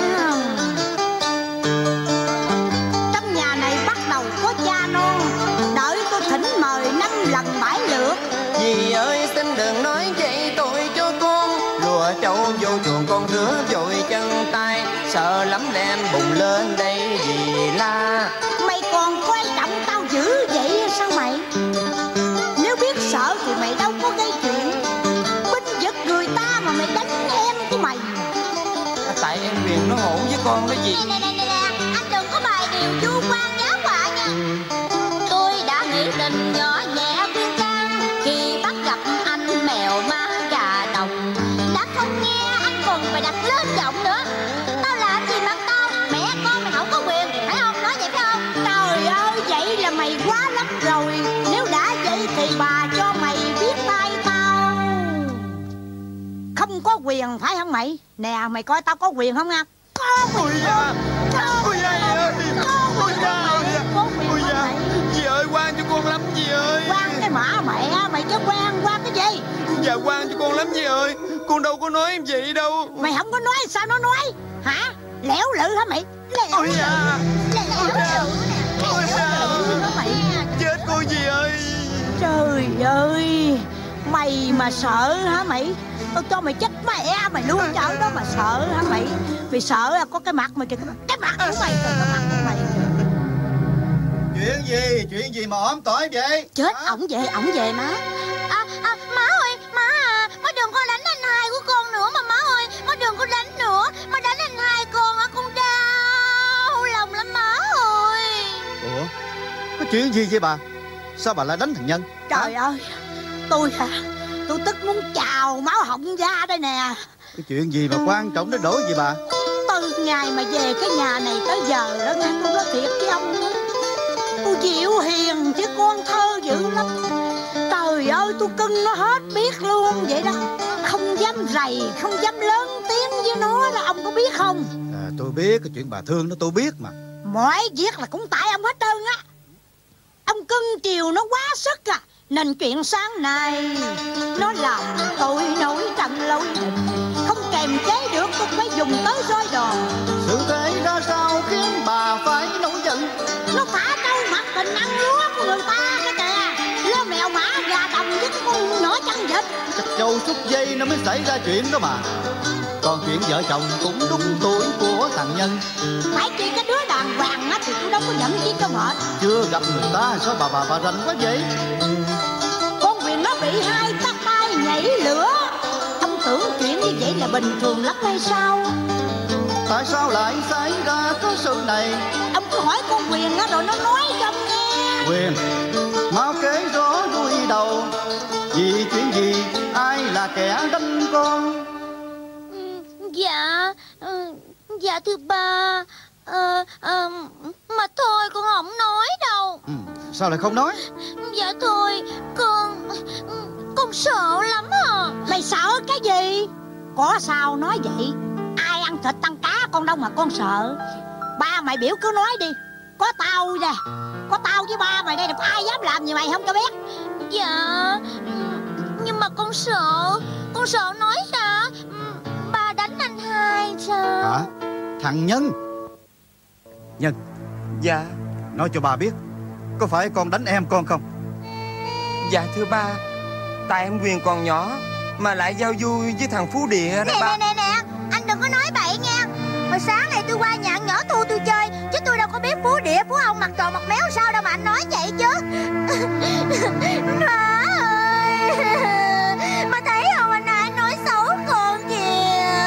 [SPEAKER 11] Trong nhà này bắt đầu có cha non, đợi tôi thỉnh mời năm lần bãi lượt.
[SPEAKER 8] Dì ơi xin đừng nói vậy tội cho con. Lùa trâu vô chuồng con rửa vội chân tay, sợ lắm lem bùng lên đây dì la.
[SPEAKER 11] Mày còn quan trọng tao dữ vậy sao mày? Nếu biết sợ thì mày đâu có gây chuyện binh giật người ta mà mày đánh em của mày.
[SPEAKER 8] Tại em Huyền nó hỗn với con đó gì.
[SPEAKER 2] Nè nè nè nè, anh đừng có bài điều vu quan giáo họa nha. Tôi đã nghĩ tình nhỏ nhẹ khuyên can khi bắt gặp anh mèo má gà đồng. Đã không nghe anh còn phải đặt lên giọng nữa. Tao làm gì mà tao, mẹ con mày không có quyền, phải không? Nói vậy phải không?
[SPEAKER 11] Trời ơi, vậy là mày quá lắm rồi. Nếu đã vậy thì bà cho mày biết tay tao. Không có quyền phải không mày? Nè mày coi tao có quyền không nha? Có quyền.
[SPEAKER 5] Ôi da ơi, ôi da, ôi da, dì ơi quan cho con lắm dì ơi.
[SPEAKER 11] Quan cái mã mẹ mày chứ quan quan cái gì?
[SPEAKER 5] Dạ quan cho con lắm dì ơi, con đâu có nói em vậy đâu.
[SPEAKER 11] Mày không có nói sao nó nói hả? Lẻo lự hả mày? Lẻo
[SPEAKER 5] Ôi da, ôi da, ôi da,
[SPEAKER 11] mày
[SPEAKER 5] chết cô dì ơi.
[SPEAKER 11] Trời ơi, mày mà sợ hả mày? Tao cho mày chết mẹ mày luôn chứ ở đó mà sợ hả mày? Mày sợ là có cái mặt mày kìa, cái mặt của mày kìa, cái mặt của mày.
[SPEAKER 12] Chuyện gì, chuyện gì mà ốm tỏi vậy?
[SPEAKER 2] Chết, ổng về, ổng về má. À, à, má ơi, má à, má đừng có đánh anh hai của con nữa mà má ơi. Má đừng có đánh nữa, má đánh anh hai con á, con đau lòng lắm má ơi.
[SPEAKER 12] Ủa, có chuyện gì vậy bà? Sao bà lại đánh thằng Nhân?
[SPEAKER 11] Trời ơi, tôi hả? Tôi tức muốn trào máu họng ra đây nè.
[SPEAKER 12] Cái chuyện gì mà quan trọng đến nỗi gì bà?
[SPEAKER 11] Từ ngày mà về cái nhà này tới giờ đó nghe, tôi nói thiệt với ông đó, tôi dịu hiền chứ con thơ dữ lắm. Trời ơi, tôi cưng nó hết biết luôn vậy đó. Không dám rầy, không dám lớn tiếng với nó đó, ông có biết không?
[SPEAKER 12] À, tôi biết cái chuyện bà thương nó tôi biết mà.
[SPEAKER 11] Mọi việc là cũng tại ông hết trơn á. Ông cưng chiều nó quá sức à, nên chuyện sáng nay nó làm tôi nổi trận lối định. Không kềm chế được tôi phải dùng tới roi đòn.
[SPEAKER 12] Sự thế ra sao khiến bà phải nổi giận?
[SPEAKER 11] Nó thả trâu mặt tình ăn lúa của người ta cái kìa. Lơ mèo mã gà đồng với con nổi chân vịt.
[SPEAKER 12] Chặt trâu xúc dây nó mới xảy ra chuyện đó mà. Còn chuyện vợ chồng cũng đúng tuổi của thằng Nhân.
[SPEAKER 11] Phải chỉ cái đứa đàng hoàng á thì tôi đâu có giận chi cho mệt.
[SPEAKER 12] Chưa gặp người ta sao bà bà bà rành quá vậy?
[SPEAKER 11] Con Huyền nó bị hai tắt tay nhảy lửa. Ông tưởng chuyện như vậy là bình thường lắm hay sao?
[SPEAKER 12] Tại sao lại xảy ra cái sự này?
[SPEAKER 11] Ông cứ hỏi con Huyền á rồi nó nói cho ông nghe.
[SPEAKER 12] Huyền, mau kể rõ đuôi đầu. Vì chuyện gì ai là kẻ đánh con?
[SPEAKER 2] Dạ, dạ thưa ba, à, à, mà thôi con không nói đâu.
[SPEAKER 12] Ừ, sao lại không nói?
[SPEAKER 2] Dạ thôi, con, con sợ lắm à.
[SPEAKER 11] Mày sợ cái gì? Có sao nói vậy? Ai ăn thịt ăn cá con đâu mà con sợ. Ba mày biểu cứ nói đi. Có tao nè, có tao với ba mày đây là có ai dám làm gì mày không cho biết.
[SPEAKER 2] Dạ, nhưng mà con sợ. Con sợ nói ra ba đánh anh hai sao?
[SPEAKER 12] Hả? Thằng Nhân. Nhân.
[SPEAKER 8] Dạ.
[SPEAKER 12] Nói cho ba biết, có phải con đánh em con không?
[SPEAKER 8] Dạ thưa ba, tại em Quyền còn nhỏ mà lại giao du với thằng Phú Địa đó
[SPEAKER 2] nè,
[SPEAKER 8] ba.
[SPEAKER 2] Nè nè nè, anh đừng có nói bậy nha. Hồi sáng này tôi qua nhà nhỏ Tu tôi chơi, chứ tôi đâu có biết Phú Địa, Phú ông mặt tròn mặt méo sao đâu mà anh nói vậy chứ. Má ơi, má thấy không, anh hai nói xấu con kìa.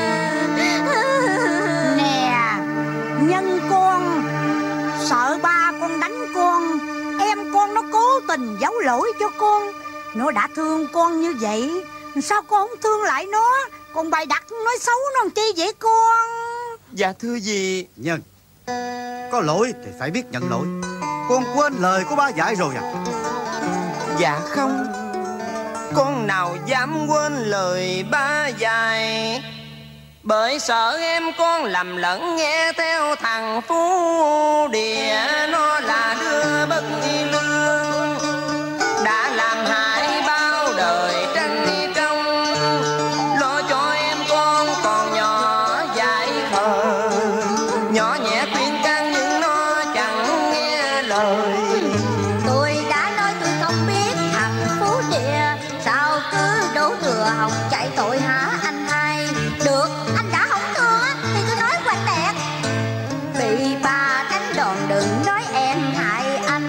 [SPEAKER 11] Nè, Nhân con sợ ba con đánh con, em con nó cố tình giấu lỗi cho con. Nó đã thương con như vậy, sao con không thương lại nó, còn bày đặt nói xấu nó làm chi vậy con?
[SPEAKER 8] Dạ thưa dì.
[SPEAKER 12] Nhân, có lỗi thì phải biết nhận lỗi. Con quên lời của ba dạy rồi à?
[SPEAKER 8] Dạ không, con nào dám quên lời ba dạy. Bởi sợ em con lầm lẫn nghe theo thằng Phú Địa, nó là đứa bất lương, đã làm hại bao đời tranh trong. Lo cho em con còn nhỏ dại khờ, nhỏ nhẹ khuyên can nhưng nó chẳng nghe lời.
[SPEAKER 2] Tôi đã nói tôi không biết thằng Phú Địa, sao cứ đổ thừa hòng chạy tội hả anh hai? Được, anh đã không thương á thì cứ nói quanh đẹp. Bị ba đánh đòn đừng nói em hại anh.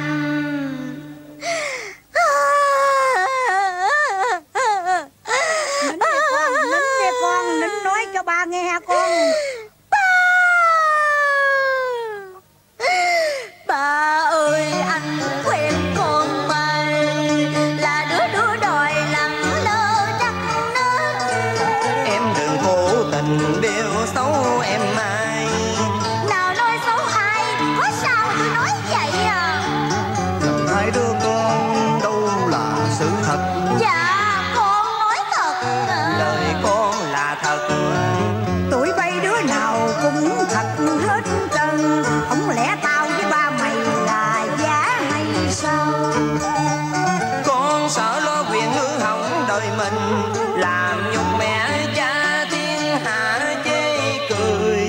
[SPEAKER 11] Nín nghe con, nín nghe con, nín nói cho ba nghe con.
[SPEAKER 2] Ba ơi, anh quen con mày là đứa đứa đòi lặng lơ trắc nước.
[SPEAKER 8] Em đừng cố tình bêu xấu em ai.
[SPEAKER 2] Nào nói xấu ai, có sao tôi nói vậy à?
[SPEAKER 12] Lần hai đứa con đâu là sự thật.
[SPEAKER 2] Dạ, con nói thật à.
[SPEAKER 8] Lời con là thật.
[SPEAKER 11] Tụi bay đứa nào cũng thật hết trơn. Không lẽ tao với ba mày là giả hay sao?
[SPEAKER 8] Con sợ lo quyền hư hỏng đời mình, làm nhục mẹ cha thiên hạ chê cười.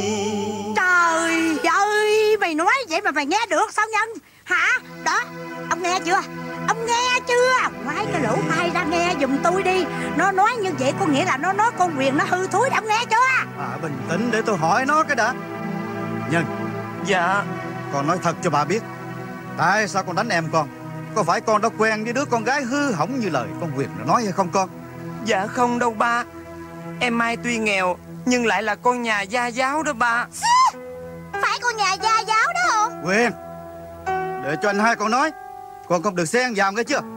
[SPEAKER 11] Trời ơi, mày nói vậy mà mày nghe được sao Nhân? Hả? Đó, ông nghe chưa? Ông nghe chưa? Ngoái cái lỗ tai ra nghe giùm tôi đi. Nó nói như vậy có nghĩa là nó nói con Quyền nó hư thúi, ông nghe chưa?
[SPEAKER 12] À, bình tĩnh để tôi hỏi nó cái đã. Nhân.
[SPEAKER 8] Dạ.
[SPEAKER 12] Con nói thật cho bà biết, tại sao con đánh em con? Có phải con đã quen với đứa con gái hư hỏng như lời con Quyền đã nói hay không con?
[SPEAKER 8] Dạ không đâu ba. Em Mai tuy nghèo nhưng lại là con nhà gia giáo đó ba.
[SPEAKER 2] Phải con nhà gia giáo đó không?
[SPEAKER 12] Quyền, để cho anh hai con nói, con không được xen vào nghe chưa?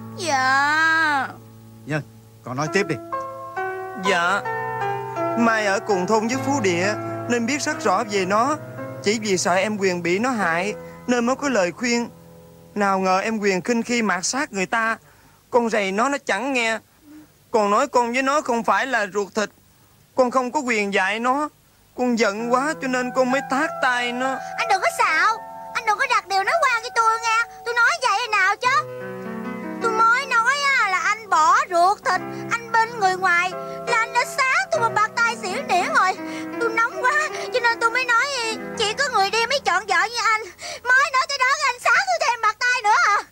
[SPEAKER 2] Dạ.
[SPEAKER 12] Nhân, con nói tiếp đi.
[SPEAKER 8] Dạ, Mai ở cùng thôn với Phú Địa nên biết rất rõ về nó. Chỉ vì sợ em Quyền bị nó hại nên mới có lời khuyên. Nào ngờ em Quyền khinh khi mạt sát người ta, con rầy nó nó chẳng nghe. Còn nói con với nó không phải là ruột thịt. Con không có quyền dạy nó. Con giận quá cho nên con mới tát tay nó.
[SPEAKER 2] Anh đừng có xạo, anh đừng có đặt điều nói qua với tôi nghe. Tôi nói vậy nào chứ? Tôi mới nói là anh bỏ ruột thịt, anh bên người ngoài là anh đã sáng tôi một bạt tay xỉu nỉa rồi. Tôi nóng quá cho nên tôi mới nói chỉ có người đi mới chọn vợ như anh. Mới nói tới đó anh sáng tôi thêm bạt tay nữa à.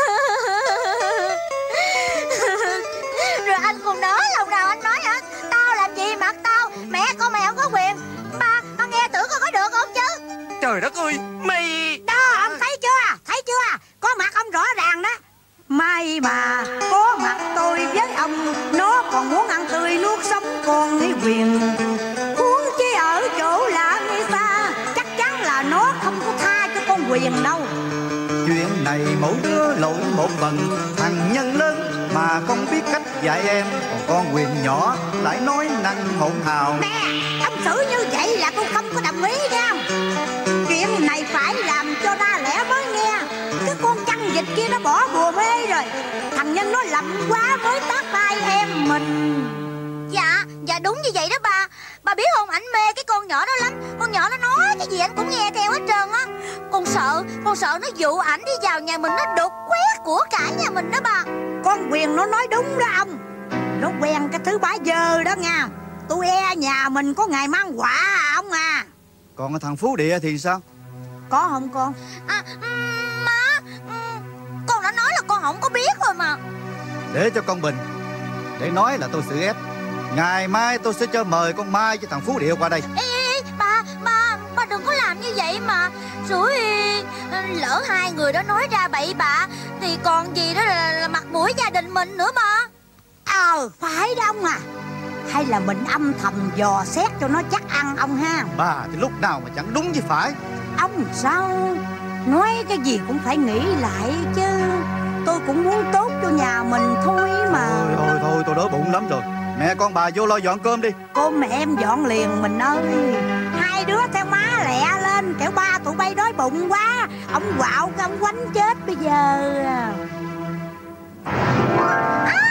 [SPEAKER 2] Rồi anh còn nói lòng nào anh nói hả? Tao làm gì mặc tao, mẹ con mày không có quyền. Ba, ba nghe thử coi có được không chứ?
[SPEAKER 8] Trời đất ơi, mày...
[SPEAKER 11] Đó, ông thấy chưa? Thấy chưa? Có mặt ông rõ ràng đó. May mà có mặt tôi với ông, nó còn muốn ăn tươi nuốt sống con ấy Quyền. Huống chi ở chỗ lạ ngay xa, chắc chắn là nó không có tha cho con Quyền đâu.
[SPEAKER 12] Chuyện này mỗi đứa lỗi một phần. Thằng Nhân lớn mà không biết cách dạy em, còn con Quyền nhỏ lại nói năng hỗn hào.
[SPEAKER 11] Nè, ông xử như vậy là tôi không có đồng ý nha. Chuyện này phải làm cho ra lẽ mới nghe. Cái con chăn vịt kia nó bỏ bùa mê rồi. Thằng Nhân nó lầm quá mới tát tay em mình.
[SPEAKER 2] Dạ, là đúng như vậy đó bà. Bà biết không, ảnh mê cái con nhỏ đó lắm. Con nhỏ nó nói cái gì ảnh cũng nghe theo hết trơn á. Con sợ, con sợ nó dụ ảnh đi vào nhà mình, nó đục quét của cải nhà mình đó bà.
[SPEAKER 3] Con Quyền nó nói đúng đó ông. Nó quen cái thứ bá dơ đó nha. Tôi e nhà mình có ngày mang quả à ông à.
[SPEAKER 12] Còn cái thằng Phú Địa thì sao?
[SPEAKER 3] Có không con?
[SPEAKER 2] À, má, con đã nói là con không có biết rồi mà.
[SPEAKER 12] Để cho con Bình, để nói là tôi xử ép. Ngày mai tôi sẽ cho mời con Mai với thằng Phú Địa qua đây.
[SPEAKER 2] Ê, ê, ê, bà, bà, bà đừng có làm như vậy mà. Rồi lỡ hai người đó nói ra bậy bạ thì còn gì đó là, là mặt mũi gia đình mình nữa mà.
[SPEAKER 3] Ờ, phải đó ông à. Hay là mình âm thầm dò xét cho nó chắc ăn ông ha.
[SPEAKER 12] Bà thì lúc nào mà chẳng đúng với phải.
[SPEAKER 3] Ông sao nói cái gì cũng phải nghĩ lại chứ. Tôi cũng muốn tốt cho nhà mình thôi mà.
[SPEAKER 12] Thôi thôi thôi, tôi đói bụng lắm rồi. Mẹ con bà vô lo dọn cơm đi.
[SPEAKER 3] Cơm mẹ em dọn liền mình ơi. Hai đứa theo má lẹ lên, kẻo ba tụi bay đói bụng quá. Ông quạo cái ông quánh chết bây giờ.
[SPEAKER 2] À!